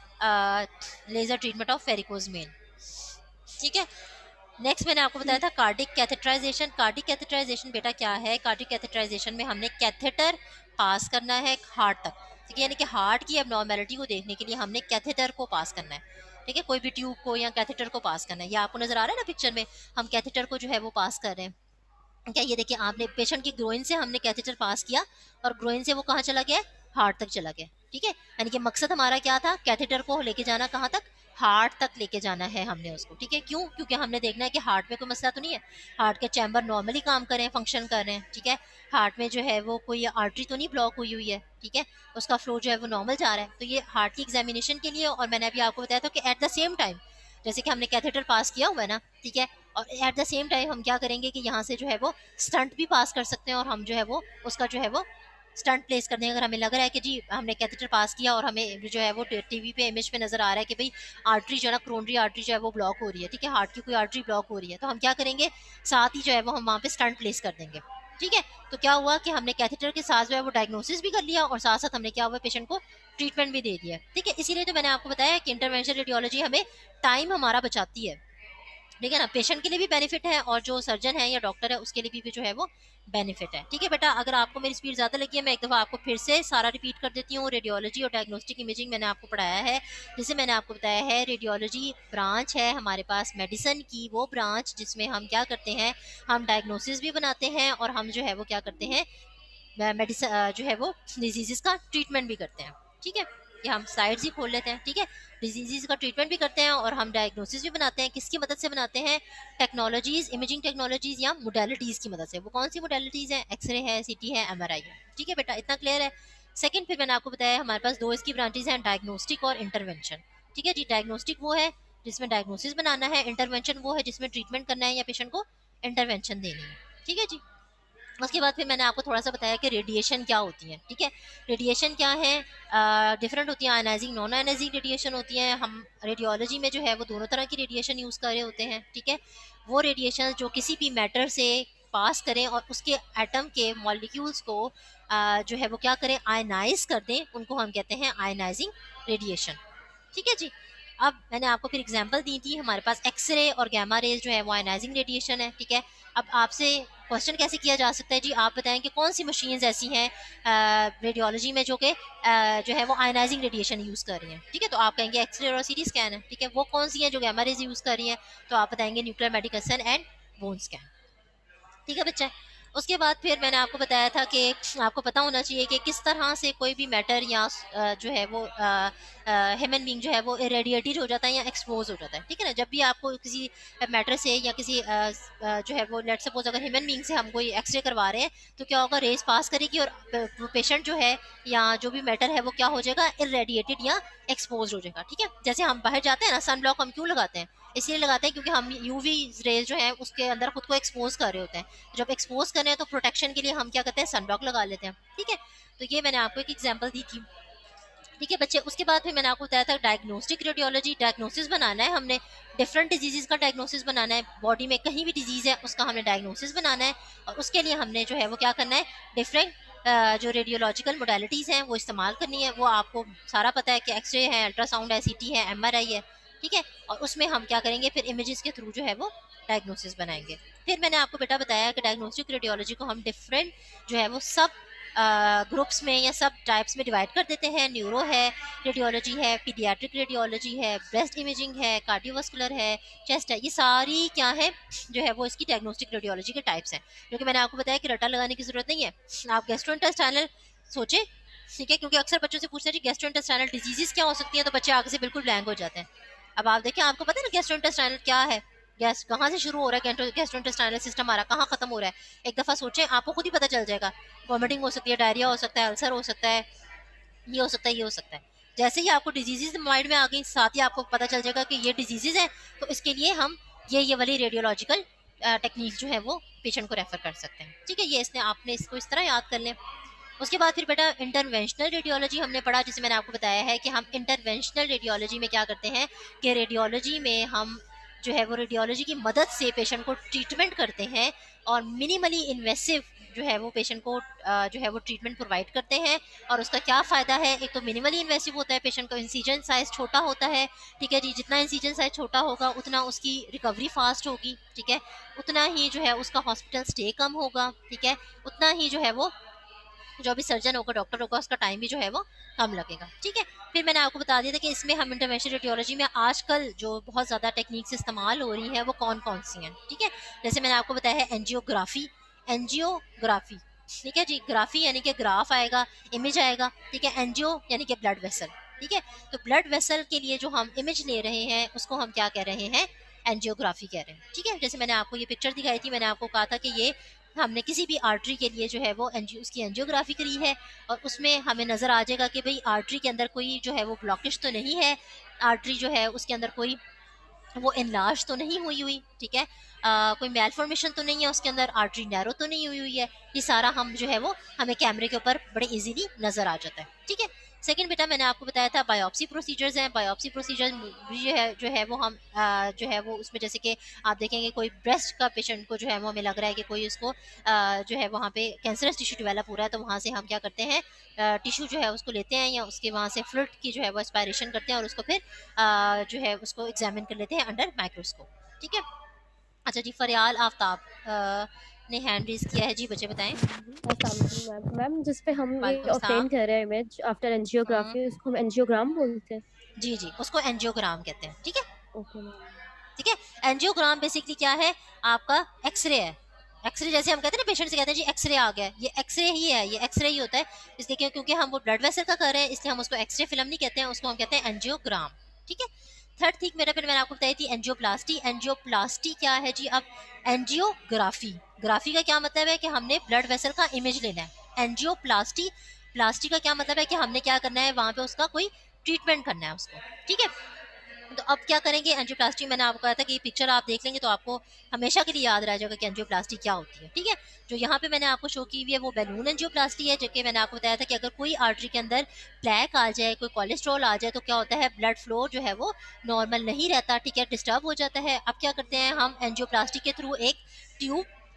laser treatment of varicose vein. ठीक है, नेक्स्ट मैंने आपको बताया था कार्डिक कैथेटराइजेशन। कार्डिक कैथेटराइजेशन बेटा क्या है, कार्डिक कैथेटराइजेशन में हमने कैथेटर पास करना है हार्ट तक। ठीक है, यानी कि हार्ट की एबनॉर्मेलिटी को देखने के लिए हमने कैथेटर को पास करना है। ठीक है, कोई भी ट्यूब को या कैथेटर को पास करना है। ये आपको नजर आ रहा है ना पिक्चर में, हम कैथेटर को जो है वो पास कर रहे हैं। क्या ये देखिए, आपने पेशेंट की ग्रोइन से हमने कैथेटर पास किया और ग्रोइन से वो कहाँ चला गया, हार्ट तक चला गया। ठीक है, यानी कि मकसद हमारा क्या था, कैथेटर को लेके जाना कहाँ तक, हार्ट तक लेके जाना है हमने उसको। ठीक है, क्यों, क्योंकि हमने देखना है कि हार्ट में कोई मसला तो नहीं है, हार्ट के चैम्बर नॉर्मली काम कर रहे हैं, फंक्शन कर रहे हैं। ठीक है, हार्ट में जो है वो कोई आर्टरी तो नहीं ब्लॉक हुई हुई है। ठीक है, उसका फ्लो जो है वो नॉर्मल जा रहा है। तो ये हार्ट की एग्जामिनेशन के लिए, और मैंने अभी आपको बताया था कि एट द सेम टाइम जैसे कि हमने कैथेटर पास किया हुआ है ना, ठीक है, और एट द सेम टाइम हम क्या करेंगे कि यहाँ से जो है वो स्टंट भी पास कर सकते हैं, और हम जो है वो उसका जो है वो स्टंट प्लेस कर देंगे। अगर हमें लग रहा है कि जी हमने कैथेटर पास किया और हमें जो है वो टीवी पे इमेज पे नजर आ रहा है कि भाई आर्टरी जो है ना, क्रोनरी आर्टरी जो है वो ब्लॉक हो रही है, ठीक है, हार्ट की कोई आर्टरी ब्लॉक हो रही है, तो हम क्या करेंगे, साथ ही जो है वो हम वहाँ पे स्टंट प्लेस कर देंगे। ठीक है, तो क्या हुआ कि हमने कैथेटर के साथ जो है वो डायग्नोसिस भी कर लिया और साथ साथ हमने क्या हुआ, पेशेंट को ट्रीटमेंट भी दे दिया। ठीक है, इसीलिए तो मैंने आपको बताया कि इंटरवेंशनल रेडियोलॉजी हमें टाइम हमारा बचाती है। ठीक है ना, पेशेंट के लिए भी बेनिफिट है और जो सर्जन है या डॉक्टर है उसके लिए भी जो है वो बेनिफिट है। ठीक है बेटा, अगर आपको मेरी स्पीड ज़्यादा लगी है, मैं एक दफ़ा आपको फिर से सारा रिपीट कर देती हूँ। रेडियोलॉजी और डायग्नोस्टिक इमेजिंग मैंने आपको पढ़ाया है, जैसे मैंने आपको बताया है रेडियोलॉजी ब्रांच है हमारे पास मेडिसन की, वो ब्रांच जिसमें हम क्या करते हैं, हम डायग्नोसिस भी बनाते हैं और हम जो है वो क्या करते हैं, मेडिसन जो है वो डिजीज़ का ट्रीटमेंट भी करते हैं। ठीक है, ये हम साइड्स ही खोल लेते हैं। ठीक है, डिजीज़ का ट्रीटमेंट भी करते हैं और हम डायग्नोसिस भी बनाते हैं। किसकी मदद से बनाते हैं, टेक्नोलॉजीज़, इमेजिंग टेक्नोलॉजीज़ या मोडेलिटीज़ की मदद से। वो कौन सी मोडेलिटीज़ हैं, एक्सरे है, सीटी है, एमआरआई है। ठीक है बेटा, इतना क्लियर है। सेकंड फिर मैंने आपको बताया हमारे पास दो इसकी ब्रांचेज हैं, डायग्नोस्टिक और इंटरवेंशन। ठीक है जी, डायग्नोस्टिक वो है जिसमें डायग्नोसिस बनाना है, इंटरवेंशन वो है जिसमें ट्रीटमेंट करना है या पेशेंट को इंटरवेंशन देनी है। ठीक है जी, उसके बाद फिर मैंने आपको थोड़ा सा बताया कि रेडिएशन क्या होती है। ठीक है, रेडिएशन क्या है, डिफरेंट होती है, आयनाइजिंग नॉन आयनाइजिंग रेडिएशन होती है। हम रेडियोलॉजी में जो है वो दोनों तरह की रेडिएशन यूज़ कर रहे होते हैं। ठीक है, वो रेडिएशन जो किसी भी मैटर से पास करें और उसके एटम के मॉलिक्यूल्स को आ, जो है वो क्या करें, आयनाइज कर दें, उनको हम कहते हैं आयनाइजिंग रेडिएशन। ठीक है जी, अब मैंने आपको फिर एग्जांपल दी थी, हमारे पास एक्सरे और गामा रेज जो है वो आयनाइजिंग रेडिएशन है, ठीक है। अब आपसे क्वेश्चन कैसे किया जा सकता है जी, आप बताएं कि कौन सी मशीन्स ऐसी हैं रेडियोलॉजी में जो कि जो है वो आयनाइजिंग रेडिएशन यूज़ कर रही हैं, ठीक है। तो आप कहेंगे एक्सरे और सीटी स्कैन है, ठीक है। वो कौन सी है जो गामा रेज यूज़ कर रही हैं, तो आप बताएंगे nuclear medication and bone scan, ठीक है बच्चा। उसके बाद फिर मैंने आपको बताया था कि आपको पता होना चाहिए कि किस तरह से कोई भी मैटर या जो है वो ह्यूमन बीइंग जो है वो इरेडिएटेड हो जाता है या एक्सपोज हो जाता है, ठीक है ना। जब भी आपको किसी मैटर से या किसी जो है वो लेट सपोज अगर ह्यूमन बीइंग से हम कोई एक्सरे करवा रहे हैं तो क्या होगा, रेज पास करेगी और पेशेंट जो है या जो भी मैटर है वो क्या हो जाएगा, इरेडिएटेड या एक्सपोज हो जाएगा, ठीक है। जैसे हम बाहर जाते हैं ना, सन ब्लॉक हम क्यों लगाते हैं, इसलिए लगाते हैं क्योंकि हम यूवी रेज जो है उसके अंदर खुद को एक्सपोज कर रहे होते हैं। जब एक्सपोज कर रहे हैं तो प्रोटेक्शन के लिए हम क्या करते हैं, सनब्लॉक लगा लेते हैं, ठीक है। तो ये मैंने आपको एक एग्जांपल दी थी, ठीक है बच्चे। उसके बाद फिर मैंने आपको बताया था डायग्नोस्टिक रेडियोलॉजी, डायग्नोसिस बनाना है हमने, डिफरेंट डिजीज़ का डायग्नोसिस बनाना है, बॉडी में कहीं भी डिजीज़ है उसका हमने डायग्नोसिस बनाना है, और उसके लिए हमने जो है वो क्या करना है, डिफरेंट जो रेडियोलॉजिकल मोडालिटीज़ हैं वो इस्तेमाल करनी है। वो आपको सारा पता है कि एक्सरे है, अल्ट्रासाउंड है, सीटी है, एमआरआई है, ठीक है। और उसमें हम क्या करेंगे, फिर इमेजेस के थ्रू जो है वो डायग्नोसिस बनाएंगे। फिर मैंने आपको बेटा बताया कि डायग्नोस्टिक रेडियोलॉजी को हम डिफरेंट जो है वो सब ग्रुप्स में या सब टाइप्स में डिवाइड कर देते हैं। न्यूरो है, रेडियोलॉजी है, पीडियाट्रिक रेडियोलॉजी है, ब्रेस्ट इमेजिंग है, कार्डियोवास्कुलर है, चेस्ट है, ये सारी क्या है जो है वो इसकी डायग्नोस्टिक रेडियोलॉजी के टाइप्स हैं, जो कि मैंने आपको बताया कि रटा लगाने की जरूरत नहीं है। आप गैस्ट्रोइंटेस्टाइनल सोचे, ठीक है, क्योंकि अक्सर बच्चों से पूछते हैं जी गैस्ट्रोइंटेस्टाइनल डिजीजेस क्या हो सकती हैं, तो बच्चे आगे से बिल्कुल ब्लैंक हो जाते हैं। अब आप देखें, आपको पता है ना गैस्ट्रोइंटेस्टाइनल क्या है, गैस कहाँ से शुरू हो रहा है, गैस्ट्रोइंटेस्टाइनल सिस्टम हमारा कहाँ खत्म हो रहा है, एक दफ़ा सोचें, आपको खुद ही पता चल जाएगा। वॉमिटिंग हो सकती है, डायरिया हो सकता है, अल्सर हो सकता है, ये हो सकता है, ये हो सकता है। जैसे ही आपको डिजीजेज माइंड में आ गई, साथ ही आपको पता चल जाएगा कि ये डिजीजेज हैं, तो इसके लिए हम ये ये वाली रेडियोलॉजिकल टेक्निक जो है वो पेशेंट को रेफर कर सकते हैं, ठीक है। ये इसने आपने इसको इस तरह याद कर लें। उसके बाद फिर बेटा इंटरवेंशनल रेडियोलॉजी हमने पढ़ा, जिसे मैंने आपको बताया है कि हम इंटरवेंशनल रेडियोलॉजी में क्या करते हैं कि रेडियोलॉजी में हम जो है वो रेडियोलॉजी की मदद से पेशेंट को ट्रीटमेंट करते हैं, और मिनिमली इन्वेसिव जो है वो पेशेंट को जो है वो ट्रीटमेंट प्रोवाइड करते हैं। और उसका क्या फ़ायदा है, एक तो मिनिमली इन्वेसिव होता है, पेशेंट का इंसिजन साइज़ छोटा होता है, ठीक है जी। जितना इंसिजन साइज़ छोटा होगा उतना उसकी रिकवरी फास्ट होगी, ठीक है। उतना ही जो है उसका हॉस्पिटल स्टे कम होगा, ठीक है। उतना ही जो है वो जो भी सर्जन होगा, डॉक्टर होगा, उसका टाइम भी जो है वो कम लगेगा, ठीक है। फिर मैंने आपको बता दिया था कि इसमें हम इंटरवेंशनल रेडियोलॉजी में आजकल जो बहुत ज़्यादा टेक्निक्स इस्तेमाल हो रही हैं वो कौन कौन सी हैं, ठीक है। जैसे मैंने आपको बताया है एंजियोग्राफी, एंजियोग्राफी, ठीक है जी। ग्राफी यानी कि ग्राफ आएगा, इमेज आएगा, ठीक है। एंजियो यानी कि ब्लड वेसल, ठीक है। तो ब्लड वेसल के लिए जो हम इमेज ले रहे हैं उसको हम क्या कह रहे हैं, एंजियोग्राफी कह रहे हैं, ठीक है। जैसे मैंने आपको ये पिक्चर दिखाई थी, मैंने आपको कहा था कि ये हमने किसी भी आर्टरी के लिए जो है वो एंजियो उसकी एंजियोग्राफी करी है, और उसमें हमें नज़र आ जाएगा कि भाई आर्टरी के अंदर कोई जो है वो ब्लॉकेज तो नहीं है, आर्टरी जो है उसके अंदर कोई वो इनलार्ज तो नहीं हुई हुई, ठीक है। आ, कोई मेल फॉर्मेशन तो नहीं है उसके अंदर, आर्टरी नैरो तो नहीं हुई हुई है। ये सारा हम जो है वो हमें कैमरे के ऊपर बड़े इजीली नज़र आ जाता है, ठीक है। सेकंड बेटा मैंने आपको बताया था बायोप्सी प्रोसीजर्स हैं। बायोप्सी प्रोसीजर जो है जो है वो हम आ, जो है वो उसमें जैसे कि आप देखेंगे कोई ब्रेस्ट का पेशेंट को जो है वो हमें लग रहा है कि कोई उसको आ, जो है वहाँ पे कैंसरस टिश्यू डेवलप हो रहा है, तो वहाँ से हम क्या करते हैं, टिश्यू जो है उसको लेते हैं या उसके वहाँ से फ्लूइड की जो है वो एस्पायरेशन करते हैं और उसको फिर आ, जो है उसको एग्जामिन कर लेते हैं अंडर माइक्रोस्कोप, ठीक है। अच्छा जी, फरियाल आफ्ताब ने हैंड रेज किया है जी, बच्चे बताएं। मैम मैम जिस पे हम ये वालेकुम ऑब्टेन सलाम। कर रहे हैं इमेज आफ्टर एंजियोग्राफी, उसको हम एंजियोग्राम बोलते हैं। जी जी, उसको एंजियोग्राम कहते हैं, ठीक है। Okay ma'am. ठीक है, एंजियोग्राम बेसिकली क्या है, आपका एक्सरे है। एक्सरे जैसे हम कहते हैं ना, पेशेंट से कहते हैं जी एक्सरे आ गया, ये एक्सरे ही है, ये एक्सरे ही होता है। इसलिए क्यों, क्योंकि हम वो ब्लड वेसल का कर रहे हैं, इसलिए हम उसको एक्सरे फिल्म नहीं कहते हैं, उसको हम कहते हैं एंजियोग्राम, ठीक है। थर्ड थिंग मेरा फिर मैंने आपको बताई थी एंजियोप्लास्टी। एंजियोप्लास्टी क्या है जी, अब एंजियोग्राफी, ग्राफी का क्या मतलब है कि हमने ब्लड वेसल का इमेज लेना है। एंजियोप्लास्टी, प्लास्टी का क्या मतलब है कि हमने क्या करना है, वहाँ पे उसका कोई ट्रीटमेंट करना है उसको, ठीक है। तो अब क्या करेंगे, एंजियोप्लास्टी मैंने आपको कहा था कि ये पिक्चर आप देख लेंगे तो आपको हमेशा के लिए याद रह जाएगा कि एंजियोप्लास्टी क्या होती है, ठीक है। जो यहाँ पे मैंने आपको शो की हुई है वो बैलून एंजियोप्लास्टी है, जबकि मैंने आपको बताया था कि अगर कोई आर्टरी के अंदर प्लैक आ जाए, कोई कोलेस्ट्रॉल आ जाए, तो क्या होता है, ब्लड फ्लो जो है वो नॉर्मल नहीं रहता, ठीक है, डिस्टर्ब हो जाता है। अब क्या करते हैं हम, एंजियोप्लास्टी के थ्रू एक ट्यूब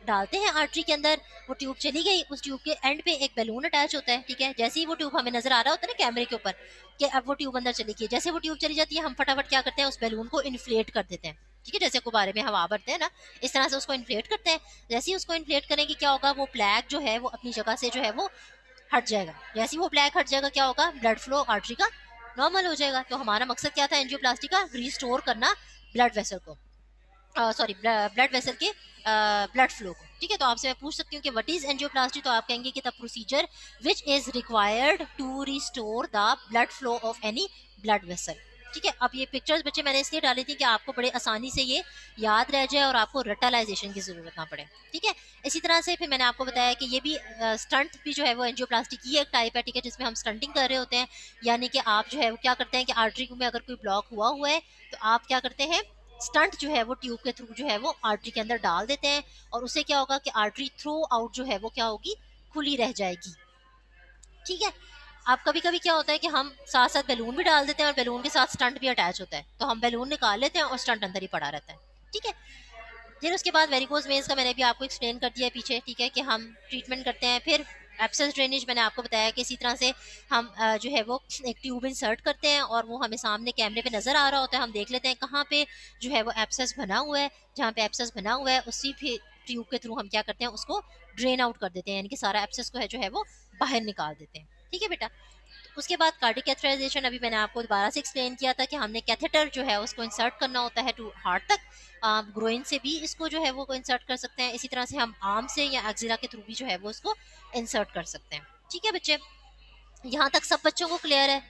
डालते हैं आर्टरी के अंदर, वो ट्यूब चली गई, उस ट्यूब के एंड पे एक बैलून अटैच होता है, ठीक है। जैसे ही वो ट्यूब हमें नजर आ रहा होता है ना कैमरे के ऊपर कि अब वो ट्यूब अंदर चली गई, जैसे वो ट्यूब चली जाती है हम फटाफट क्या करते हैं, उस बैलून को इन्फ्लेट कर देते हैं, ठीक है। जैसे गुब्बारे में हवा भरते हैं ना, इस तरह से उसको इन्फ्लेट करते हैं। जैसे ही उसको इन्फ्लेट करेंगे क्या होगा, वो प्लैग जो है वो अपनी जगह से जो है वो हट जाएगा। जैसे ही वो प्लैग हट जाएगा क्या होगा, ब्लड फ्लो आर्टरी का नॉर्मल हो जाएगा। तो हमारा मकसद क्या था एंजियोप्लास्टी का, रिस्टोर करना ब्लड वेसल को, सॉरी ब्लड वेसल के ब्लड फ्लो को, ठीक है। तो आपसे मैं पूछ सकती हूँ कि व्हाट इज एंजियोप्लास्टी, तो आप कहेंगे कि the procedure which is required to restore the blood flow of any blood vessel, ठीक है। अब ये पिक्चर्स बच्चे मैंने इसलिए डाली थी कि आपको बड़े आसानी से ये याद रह जाए और आपको रटलाइजेशन की जरूरत ना पड़े, ठीक है। इसी तरह से फिर मैंने आपको बताया कि ये भी स्टंट भी जो है वो एंजियोप्लास्टी की एक टाइप है, ठीक है, जिसमें हम स्टंटिंग कर रहे होते हैं। यानी कि आप जो है वो क्या करते हैं कि आर्टरी में अगर कोई ब्लॉक हुआ हुआ है तो आप क्या करते हैं, स्टंट जो है वो ट्यूब के थ्रू जो है वो आर्टरी के अंदर डाल देते हैं, और उससे क्या होगा कि आर्टरी थ्रू आउट जो है वो क्या होगी, खुली रह जाएगी, ठीक है। अब कभी कभी क्या होता है कि हम साथ साथ बैलून भी डाल देते हैं और बैलून के साथ स्टंट भी अटैच होता है, तो हम बैलून निकाल लेते हैं और स्टंट अंदर ही पड़ा रहता है, ठीक है। फिर उसके बाद वेरिकोज वेन्स का मैंने भी आपको एक्सप्लेन कर दिया है पीछे, ठीक है, कि हम ट्रीटमेंट करते हैं। फिर एब्सेस ड्रेनेज मैंने आपको बताया कि इसी तरह से हम अ, जो है वो एक ट्यूब इंसर्ट करते हैं और वो हमें सामने कैमरे पे नज़र आ रहा होता है, हम देख लेते हैं कहाँ पे जो है वो एब्सेस बना हुआ है, जहाँ पे एब्सेस बना हुआ है उसी भी ट्यूब के थ्रू हम क्या करते हैं, उसको ड्रेन आउट कर देते हैं, यानी कि सारा एब्सेस को है जो है वो बाहर निकाल देते हैं, ठीक है बेटा। उसके बाद कार्डिक कैथेटराइजेशन अभी मैंने आपको दोबारा से एक्सप्लेन किया था कि हमने कैथेटर जो है उसको इंसर्ट करना होता है टू हार्ट तक, आप ग्रोइन से भी इसको जो है वो इंसर्ट कर सकते हैं, इसी तरह से हम आर्म से या एक्सिला के थ्रू भी जो है वो इसको इंसर्ट कर सकते हैं, ठीक है बच्चे। यहाँ तक सब बच्चों को क्लियर है?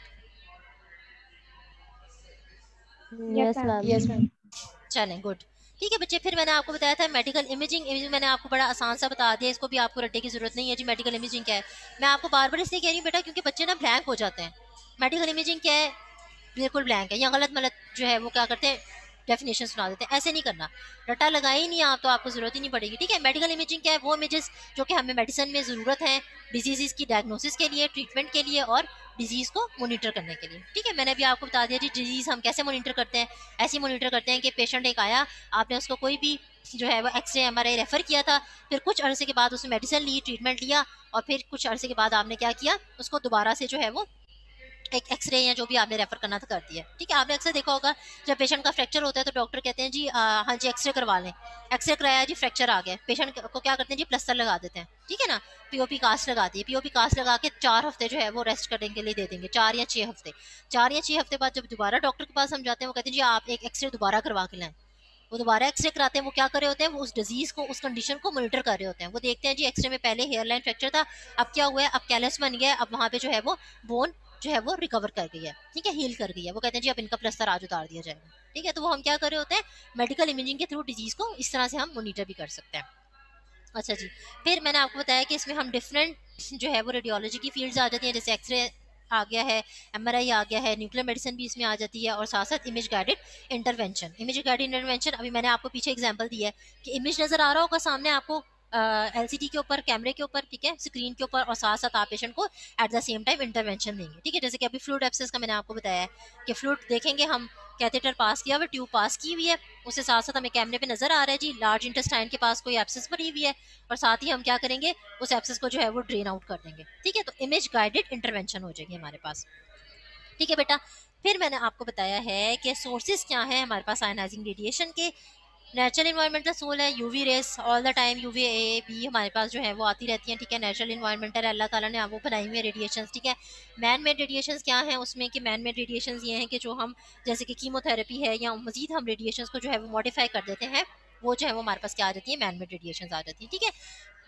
Yes ma'am. Yes ma'am. चलें, गुड, ठीक है बच्चे। फिर मैंने आपको बताया था मेडिकल इमेजिंग, इमेजिंग मैंने आपको बड़ा आसान सा बता दिया, इसको भी आपको रट्टे की जरूरत नहीं है जी। मेडिकल इमेजिंग क्या है, मैं आपको बार बार इसलिए कह रही हूँ बेटा क्योंकि बच्चे ना ब्लैंक हो जाते हैं। मेडिकल इमेजिंग क्या है, बिल्कुल ब्लैंक है, या गलत मलत जो है वो क्या करते हैं, डेफिनेशन सुना देते हैं। ऐसे नहीं करना, रटा लगाए ही नहीं आप तो आपको जरूरत ही नहीं पड़ेगी, ठीक है। मेडिकल इमेजिंग क्या है, वो इमेजेस जो कि हमें मेडिसिन में ज़रूरत है डिजीज़ की डायग्नोसिस के लिए, ट्रीटमेंट के लिए और डिजीज़ को मोनिटर करने के लिए, ठीक है। मैंने भी आपको बता दिया जी डिजीज़ हम कैसे मोनिटर करते हैं, ऐसे मोनिटर करते हैं कि पेशेंट एक आया, आपने उसको कोई भी जो है वो x-ray M R I refer किया था, फिर कुछ अरसे के बाद उसने मेडिसिन ली, ट्रीटमेंट लिया, और फिर कुछ अरसे के बाद आपने क्या किया, उसको दोबारा से जो है वो एक एक्सरे या जो भी आपने रेफर करना था कर दिया, ठीक है। आपने अक्सर देखा होगा जब पेशेंट का फ्रैक्चर होता है तो डॉक्टर कहते हैं जी आ, हाँ जी एक्सरे करवा लें, एक्सरे कराया जी फ्रैक्चर आ गया, पेशेंट को क्या करते हैं जी प्लस्तर लगा देते हैं, ठीक है ना, पीओपी कास्ट लगा दी, पीओपी कास्ट लगा के चार हफ्ते जो है वो रेस्ट करने के लिए दे देंगे, चार या छः हफ्ते चार या छः हफ्ते बाद जब दोबारा डॉक्टर के पास हम जाते हैं वो कहते हैं जी आप एक एक्सरे दोबारा करवा के लाएं। वो दोबारा एक्सरे कराते हैं, वो क्या कर रहे होते हैं, वो उस डिजीज को, उस कंडीशन को मॉनिटर कर रहे होते हैं। वो देखते हैं जी एक्सरे में पहले हेयर लाइन फ्रैक्चर था, अब क्या हुआ है, अब कैलस बन गया है, अब वहाँ पे जो है वो बोन जो है वो रिकवर कर गई है, ठीक है, हील कर गई है। वो कहते हैं जी अब इनका प्लस्तर आज उतार दिया जाएगा, ठीक है। तो वो हम क्या कर रहे होते हैं, मेडिकल इमेजिंग के थ्रू डिजीज को इस तरह से हम मॉनिटर भी कर सकते हैं। अच्छा जी, फिर मैंने आपको बताया कि इसमें हम डिफरेंट जो है वो रेडियोलॉजी की फील्ड्स आ जाती हैं, जैसे एक्सरे आ गया है, एमआरआई आ गया है, न्यूक्लियर मेडिसिन भी इसमें आ जाती है, और साथ साथ image guided intervention. Image guided intervention अभी मैंने आपको पीछे एग्जांपल दिया है कि इमेज नजर आ रहा होगा सामने आपको एलसीडी के ऊपर, कैमरे के ऊपर, ठीक है, स्क्रीन के ऊपर, और साथ साथ आप पेशेंट को at the same time intervention देंगे, ठीक है। जैसे कि अभी फ्लूइड एब्सेस का मैंने आपको बताया है कि फ्लूइड देखेंगे हम, कैथेटर पास किया हुआ, ट्यूब पास की हुई है, उसके साथ साथ हमें कैमरे पे नजर आ रहा है जी लार्ज इंटेस्टाइन के पास कोई एब्सेस पड़ी हुई है, और साथ ही हम क्या करेंगे, उस एब्सेस को जो है वो ड्रेन आउट कर देंगे, ठीक है। तो इमेज गाइडेड इंटरवेंशन हो जाएगी हमारे पास, ठीक है बेटा। फिर मैंने आपको बताया है कि सोर्सेज क्या है हमारे पास आयनाइजिंग रेडिएशन के। नेचुरल इन्वायरमेंटल सोल है, UV rays all the time, UV A B हमारे पास जो है वो आती रहती हैं, ठीक है। नेचुरल इन्वायरमेंटल अल्लाह ताला ने वो बनाई हुई है रेडिएशंस, ठीक है। मैन मेड रेडिएशंस क्या हैं उसमें, कि मैन मेड रेडिएशंस ये हैं कि जो हम जैसे कि कीमोथेरेपी है या मजीद हम रेडिएशंस को जो है वो मॉडिफाई कर देते हैं, वो जो है वो हमारे पास क्या आ जाती है, मैन मेड रेडिएशंस आ जाती है, ठीक है।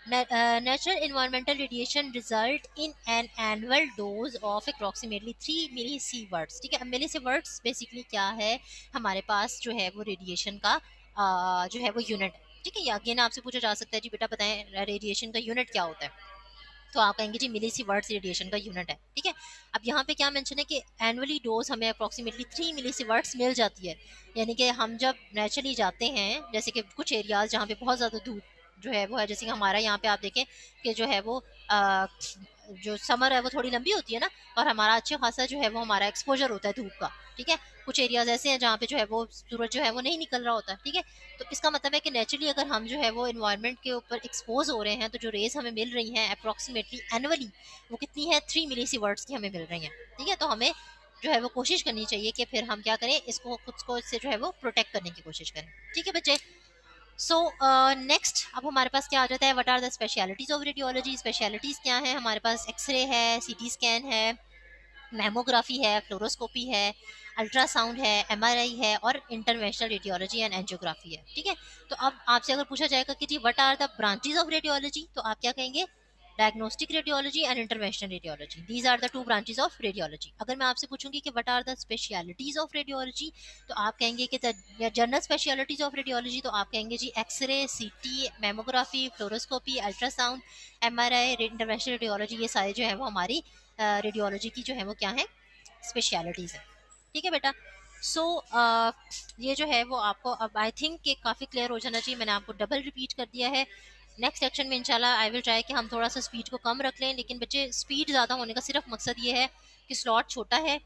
Natural environmental radiation result in an annual dose of approximately three millisieverts, ठीक है। मिलीसीवर्ट्स बेसिकली क्या है, हमारे पास जो है वो रेडिएशन का uh, जो है वो यूनिट है, ठीक है। या अगेन आपसे पूछा जा सकता है जी बेटा बताएं रेडिएशन का यूनिट क्या होता है, तो आप कहेंगे जी मिलीसीवर्ट्स रेडिएशन का यूनिट है, ठीक है। अब यहाँ पे क्या मेंशन है कि एनुअली डोज हमें अप्रोक्सीमेटली थ्री मिलीसीवर्ट्स मिल जाती है, यानी कि हम जब नेचुरली जाते हैं, जैसे कि कुछ एरियाज जहाँ पे बहुत ज़्यादा धूप जो है वो है, जैसे कि हमारा यहाँ पे आप देखें कि जो है वो आ, जो समर है वो थोड़ी लंबी होती है ना, और हमारा अच्छा खासा जो है वो हमारा एक्सपोजर होता है धूप का, ठीक है। कुछ एरियाज ऐसे हैं जहाँ पे जो है वो सूरज जो है वो नहीं निकल रहा होता, ठीक है। तो इसका मतलब है कि नेचुरली अगर हम जो है वो इन्वायरमेंट के ऊपर एक्सपोज हो रहे हैं तो जो रेज हमें मिल रही हैं अप्रॉक्सीमेटली एनुअली वो कितनी है, थ्री मिली सीवर्ट्स की हमें मिल रही हैं, ठीक है। तो हमें जो है वो कोशिश करनी चाहिए कि फिर हम क्या करें, इसको खुद को इससे जो है वो प्रोटेक्ट करने की कोशिश करें, ठीक है बच्चे। सो नेक्स्ट अब हमारे पास क्या आ जाता है, what are the specialties of radiology. Specialties क्या है हमारे पास, एक्सरे है, सीटी स्कैन है, मैमोग्राफी है, फ्लोरोस्कोपी है, अल्ट्रासाउंड है, एमआरआई है और इंटरवेंशनल रेडियोलॉजी एंड एंजियोग्राफी है, ठीक है। तो अब आपसे अगर पूछा जाएगा कि जी what are the branches of radiology, तो आप क्या कहेंगे, diagnostic radiology and interventional radiology, these are the two branches of radiology. अगर मैं आपसे पूछूंगी कि what are the specialties of radiology, तो आप कहेंगे कि जनरल स्पेशलिटीज ऑफ रेडियोलॉजी, तो आप कहेंगे जी x-ray, CT, mammography, fluoroscopy, ultrasound, MRI, interventional radiology, ये सारे जो है वो हमारी रेडियोलॉजी की जो है वो क्या है, स्पेशलिटीज है, ठीक है बेटा। सो so, uh, ये जो है वो आपको अब आई थिंक कि काफ़ी क्लियर हो जाना चाहिए, मैंने आपको डबल रिपीट कर दिया है। नेक्स्ट सेक्शन में इंशाल्लाह आई विल ट्राई कि हम थोड़ा सा स्पीड को कम रख लें, लेकिन बच्चे स्पीड ज़्यादा होने का सिर्फ मकसद ये है कि स्लॉट छोटा है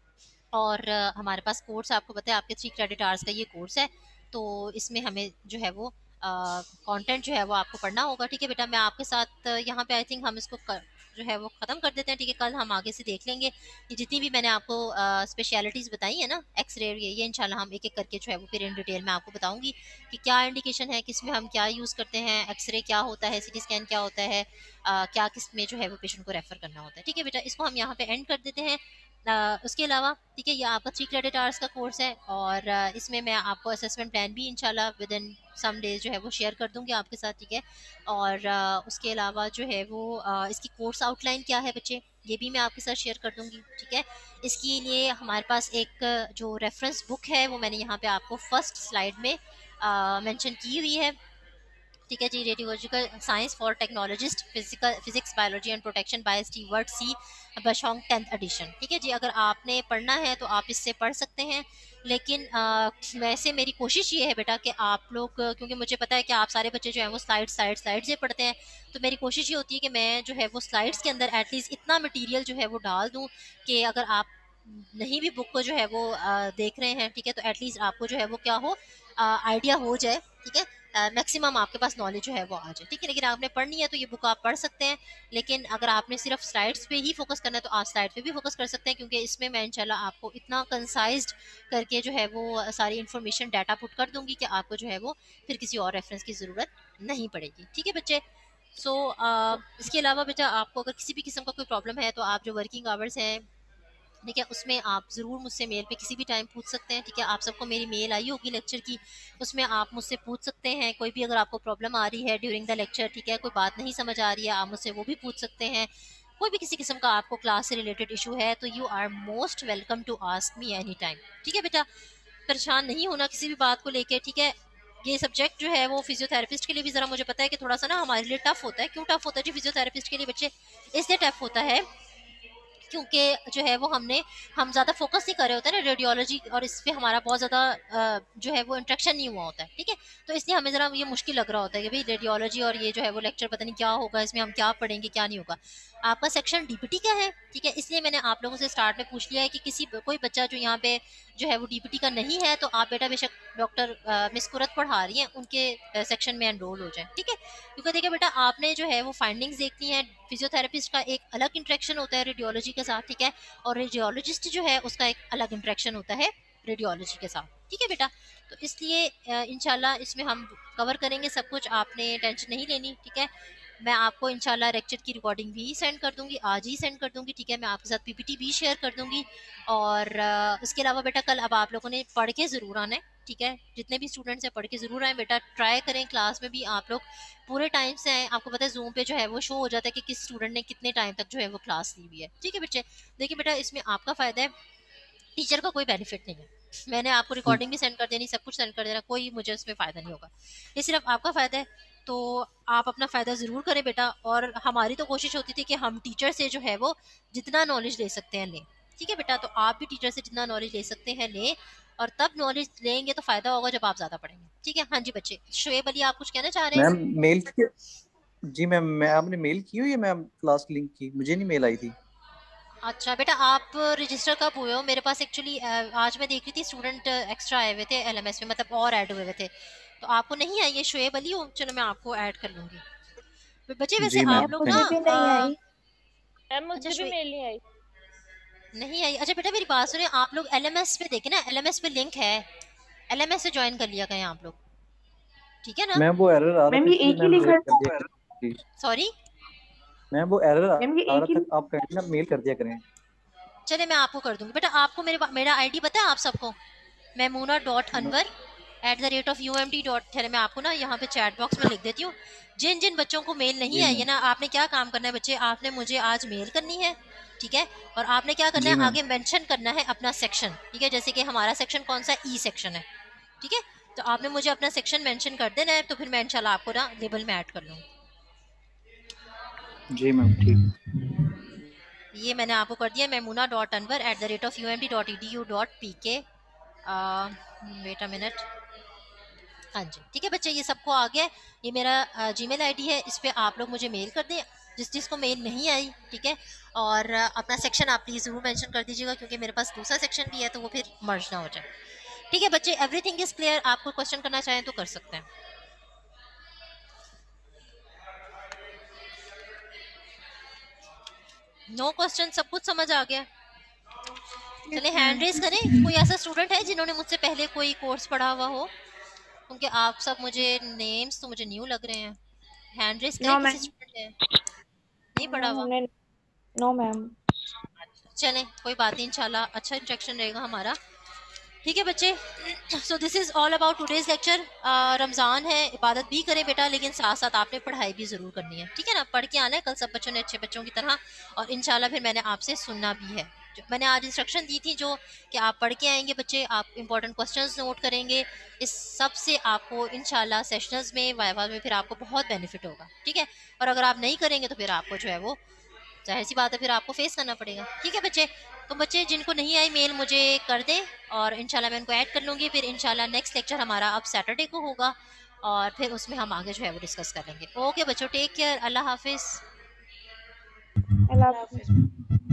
और uh, हमारे पास कोर्स आपको पता है आपके थ्री क्रेडिट आवर्स का ये कोर्स है, तो इसमें हमें जो है वो कंटेंट uh, जो है वो आपको पढ़ना होगा, ठीक है बेटा। मैं आपके साथ uh, यहाँ पे आई थिंक हम इसको कर, जो है वो ख़त्म कर देते हैं, ठीक है। कल हम आगे से देख लेंगे ये जितनी भी मैंने आपको स्पेशलिटीज़ uh, बताई है ना, एक्सरे ये ये इंशाल्लाह हम एक एक करके जो है वो फिर इन डिटेल में आपको बताऊंगी कि क्या इंडिकेशन है, किस में हम क्या यूज़ करते हैं, एक्सरे क्या होता है, सीटी स्कैन क्या होता है, uh, क्या किस में जो है वो पेशेंट को रेफ़र करना होता है, ठीक है बेटा। इसको हम यहाँ पे एंड कर देते हैं। Uh, उसके अलावा ठीक है ये आपका थ्री क्रेडिट आवर्स का कोर्स है और uh, इसमें मैं आपको असेसमेंट प्लान भी इंशाल्लाह विद इन सम डेज जो है वो शेयर कर दूंगी आपके साथ, ठीक है। और uh, उसके अलावा जो है वो uh, इसकी कोर्स आउटलाइन क्या है बच्चे, ये भी मैं आपके साथ शेयर कर दूंगी, ठीक है। इसके लिए हमारे पास एक जो रेफरेंस बुक है वो मैंने यहाँ पे आपको फर्स्ट स्लाइड में मेंशन की हुई है, ठीक है जी। Radiological science for technologist, physical physics biology and protection by Stewart C Bushong tenth edition, ठीक है जी। अगर आपने पढ़ना है तो आप इससे पढ़ सकते हैं, लेकिन आ, वैसे मेरी कोशिश ये है बेटा कि आप लोग, क्योंकि मुझे पता है कि आप सारे बच्चे जो हैं वो स्लाइड स्लाइड स्लाइड से पढ़ते हैं, तो मेरी कोशिश ये होती है कि मैं जो है वो स्लाइड्स के अंदर एटलीस्ट इतना मटीरियल जो है वो डाल दूँ कि अगर आप नहीं भी बुक को जो है वो आ, देख रहे हैं, ठीक है, तो एटलीस्ट आपको जो है वो क्या हो, आइडिया हो जाए, ठीक है। मैक्सिमम आपके पास नॉलेज जो है वो आ जाए, ठीक है। लेकिन आपने पढ़नी है तो ये बुक आप पढ़ सकते हैं, लेकिन अगर आपने सिर्फ स्लाइड्स पे ही फोकस करना है तो आप स्लाइड पे भी फोकस कर सकते हैं, क्योंकि इसमें मैं इंशाल्लाह आपको इतना कंसाइज्ड करके जो है वो सारी इन्फॉर्मेशन डाटा पुट कर दूंगी कि आपको जो है वो फिर किसी और रेफरेंस की ज़रूरत नहीं पड़ेगी, ठीक है बच्चे। सो so, uh, इसके अलावा बेटा आपको अगर किसी भी किस्म का कोई प्रॉब्लम है तो आप जो वर्किंग आवर्स हैं, ठीक है, उसमें आप ज़रूर मुझसे मेल पे किसी भी टाइम पूछ सकते हैं, ठीक है। आप सबको मेरी मेल आई होगी लेक्चर की, उसमें आप मुझसे पूछ सकते हैं कोई भी अगर आपको प्रॉब्लम आ रही है ड्यूरिंग द लेक्चर, ठीक है, कोई बात नहीं समझ आ रही है आप मुझसे वो भी पूछ सकते हैं। कोई भी किसी किस्म का आपको क्लास से रिलेटेड इशू है तो you are most welcome to ask me any time, ठीक है बेटा। परेशान नहीं होना किसी भी बात को लेके, ठीक है। ये सब्जेक्ट जो है वो फिजियोथेरेपिस्ट के लिए भी ज़रा मुझे पता है कि थोड़ा सा ना हमारे लिए टफ होता है। क्यों टफ होता है जी फिजियोथेरेपिस्ट के लिए बच्चे, इसलिए टफ होता है क्योंकि जो है वो हमने हम ज़्यादा फोकस नहीं कर रहे होते हैं ना रेडियोलॉजी, और इस पर हमारा बहुत ज़्यादा जो है वो इंट्रैक्शन नहीं हुआ होता है, ठीक है। तो इसलिए हमें ज़रा ये मुश्किल लग रहा होता है कि भाई रेडियोलॉजी और ये जो है वो लेक्चर पता नहीं क्या होगा, इसमें हम क्या पढ़ेंगे क्या नहीं होगा। आपका सेक्शन डीपीटी का है, ठीक है, इसलिए मैंने आप लोगों से स्टार्ट में पूछ लिया है कि किसी कोई बच्चा जो यहाँ पे जो है वो डीपीटी का नहीं है तो आप बेटा बेशक डॉक्टर मिस कुरत पढ़ा रही हैं उनके सेक्शन में एनरोल हो जाए, ठीक है। क्योंकि देखिए बेटा आपने जो है वो फाइंडिंग्स देखनी है, फिजियोथेरेपिस्ट का एक अलग इंट्रैक्शन होता है रेडियोलॉजी के साथ, ठीक है, और रेडियोलॉजिस्ट जो है उसका एक अलग इंट्रैक्शन होता है रेडियोलॉजी के साथ, ठीक है बेटा। तो इसलिए इंशाल्लाह इसमें हम कवर करेंगे सब कुछ, आपने टेंशन नहीं लेनी, ठीक है। मैं आपको इंशाल्लाह लेक्चर की रिकॉर्डिंग भी सेंड कर दूंगी, आज ही सेंड कर दूंगी, ठीक है। मैं आपके साथ पीपीटी भी शेयर कर दूंगी, और उसके अलावा बेटा कल अब आप लोगों ने पढ़ के ज़रूर आना है, ठीक है। जितने भी स्टूडेंट्स हैं पढ़ के ज़रूर आए बेटा, ट्राई करें क्लास में भी आप लोग पूरे टाइम से आए। आपको पता है जूम पे जो है वो शो हो जाता है कि किस स्टूडेंट ने कितने टाइम तक जो है वो क्लास ली हुई है, ठीक है बच्चे। देखिए बेटा इसमें आपका फ़ायदा है, टीचर का कोई बेनिफिट नहीं है। मैंने आपको रिकॉर्डिंग भी सेंड कर देनी, सब कुछ सेंड कर देना, कोई मुझे उसमें फ़ायदा नहीं होगा, ये सिर्फ आपका फ़ायदा है। तो आप अपना फ़ायदा ज़रूर करें बेटा, और हमारी तो कोशिश होती थी कि हम टीचर से जो है वो जितना नॉलेज ले सकते हैं लें, ठीक है बेटा। तो आप भी टीचर से जितना नॉलेज ले सकते हैं लें, और तब नॉलेज लेंगे तो फ़ायदा होगा जब आप ज़्यादा पढ़ेंगे, ठीक है। हाँ जी बच्चे, शुएब अली आप कुछ कहना चाह रहे हैं? मैम मेल जी मैम मैं आपने मेल की हुई है मैम क्लास लिंक की, मुझे नहीं मेल आई थी। अच्छा बेटा, आप रजिस्टर कब हुए हो? मेरे पास एक्चुअली आज मैं देख रही थी स्टूडेंट एक्स्ट्रा आए हुए थे एलएमएस में, मतलब और ऐड हुए हुए थे, तो आपको नहीं आई है? शुएब अली हो, चलो मैं आपको ऐड कर लूंगी। ब- बच्चे वैसे जी मैं आप मैम, लोग थैंक ना मुझे भी यू। नहीं अ, आई। मैम अच्छा मुझे भी शुए मेल नहीं आई। नहीं आई? अच्छा बेटा मेरी बात सुनिए, आप लोग एलएमएस पे देखे ना, एलएमएस पे लिंक है, एलएमएस से ज्वाइन कर लिया करें आप लोग, ठीक है ना? मैम वो एरर आ रहा मैम था ये इसलिए एक ही मैम लिंक मेल है। कर दिया करें प्लीज। सॉरी, मैम वो एरर आ मैम ये आ एक रहा ही था, आप कहीं ना मेल कर दिया करें। चले मैं आपको कर दूंगी बेटा। आपको मेरे मेरा आईडी पता है आप सबको? Memoona dot Anwar at the rate of U M T dot. चले मैं आपको ना यहाँ पे चैट बॉक्स में लिख देती हूँ। जिन जिन बच्चों को मेल नहीं जी आई है मैम। ना, आपने क्या काम करना है बच्चे, आपने मुझे आज मेल करनी है, ठीक है? और आपने क्या करना जी है, मैम। आगे मेंशन करना है अपना सेक्शन, ठीक है? जैसे कि हमारा सेक्शन कौन सा, ई सेक्शन है, ठीक है? तो आपने मुझे अपना सेक्शन मेंशन कर देना है, तो फिर मैं इंशाल्लाह आपको ना लेबल में ऐड कर लूँगी। जी मैम, ठीक। ये मैंने आपको कर दिया, Memoona dot Anwar at the rate of U M T dot E D U dot P K. Wait a minute. हाँ जी, ठीक है बच्चे, ये सबको आ गया। ये मेरा जीमेल आईडी है, इस पे आप लोग मुझे मेल कर दें, जिस जिसको मेल नहीं आई, ठीक है? और अ, अपना सेक्शन आप प्लीज़ ज़रूर मेंशन कर दीजिएगा, क्योंकि मेरे पास दूसरा सेक्शन भी है, तो वो फिर मर्ज ना हो जाए। ठीक है बच्चे, एवरीथिंग इज क्लियर? आपको क्वेश्चन करना चाहें तो कर सकते हैं। नो क्वेश्चन, सब कुछ समझ आ गया? चलिए हैंड रेस करें, कोई ऐसा स्टूडेंट है जिन्होंने मुझसे पहले कोई कोर्स पढ़ा हुआ हो? क्योंकि आप सब मुझे नेम्स तो मुझे न्यू लग रहे हैं। हैंड रेस करें, नो किसी मैम। स्टूडेंट है नहीं पढ़ा मैम हुआ? हमने नो मैम। चलें कोई बात नहीं, इंशाल्लाह अच्छा इंट्रैक्शन रहेगा हमारा। ठीक है बच्चे, so this is all about today's lecture. Ramzan है, इबादत भी करें बेटा, लेकिन साथ साथ आपने पढ़ाई भी ज़रूर करनी है, ठीक है ना? पढ़ के आना है कल सब बच्चों ने अच्छे बच्चों की तरह, और इंशाल्लाह फिर मैंने आपसे सुनना भी है। जो मैंने आज इंस्ट्रक्शन दी थी, जो कि आप पढ़ के आएंगे बच्चे, आप इंपॉर्टेंट क्वेश्चंस नोट करेंगे, इस सब से आपको इंशाल्लाह सेशंस में, वाइवा में फिर आपको बहुत बेनिफिट होगा, ठीक है? और अगर आप नहीं करेंगे तो फिर आपको जो है वो जाहिर सी बात है फिर आपको फेस करना पड़ेगा, ठीक है बच्चे? तो बच्चे जिनको नहीं आई मेल मुझे कर दें, और इंशाल्लाह मैं उनको ऐड कर लूँगी। फिर इंशाल्लाह नेक्स्ट लेक्चर हमारा अब सैटरडे को होगा, और फिर उसमें हम आगे जो है वो डिस्कस करेंगे। ओके बच्चों, टेक केयर, अल्लाह हाफिज़। अल्लाह हाफिज़।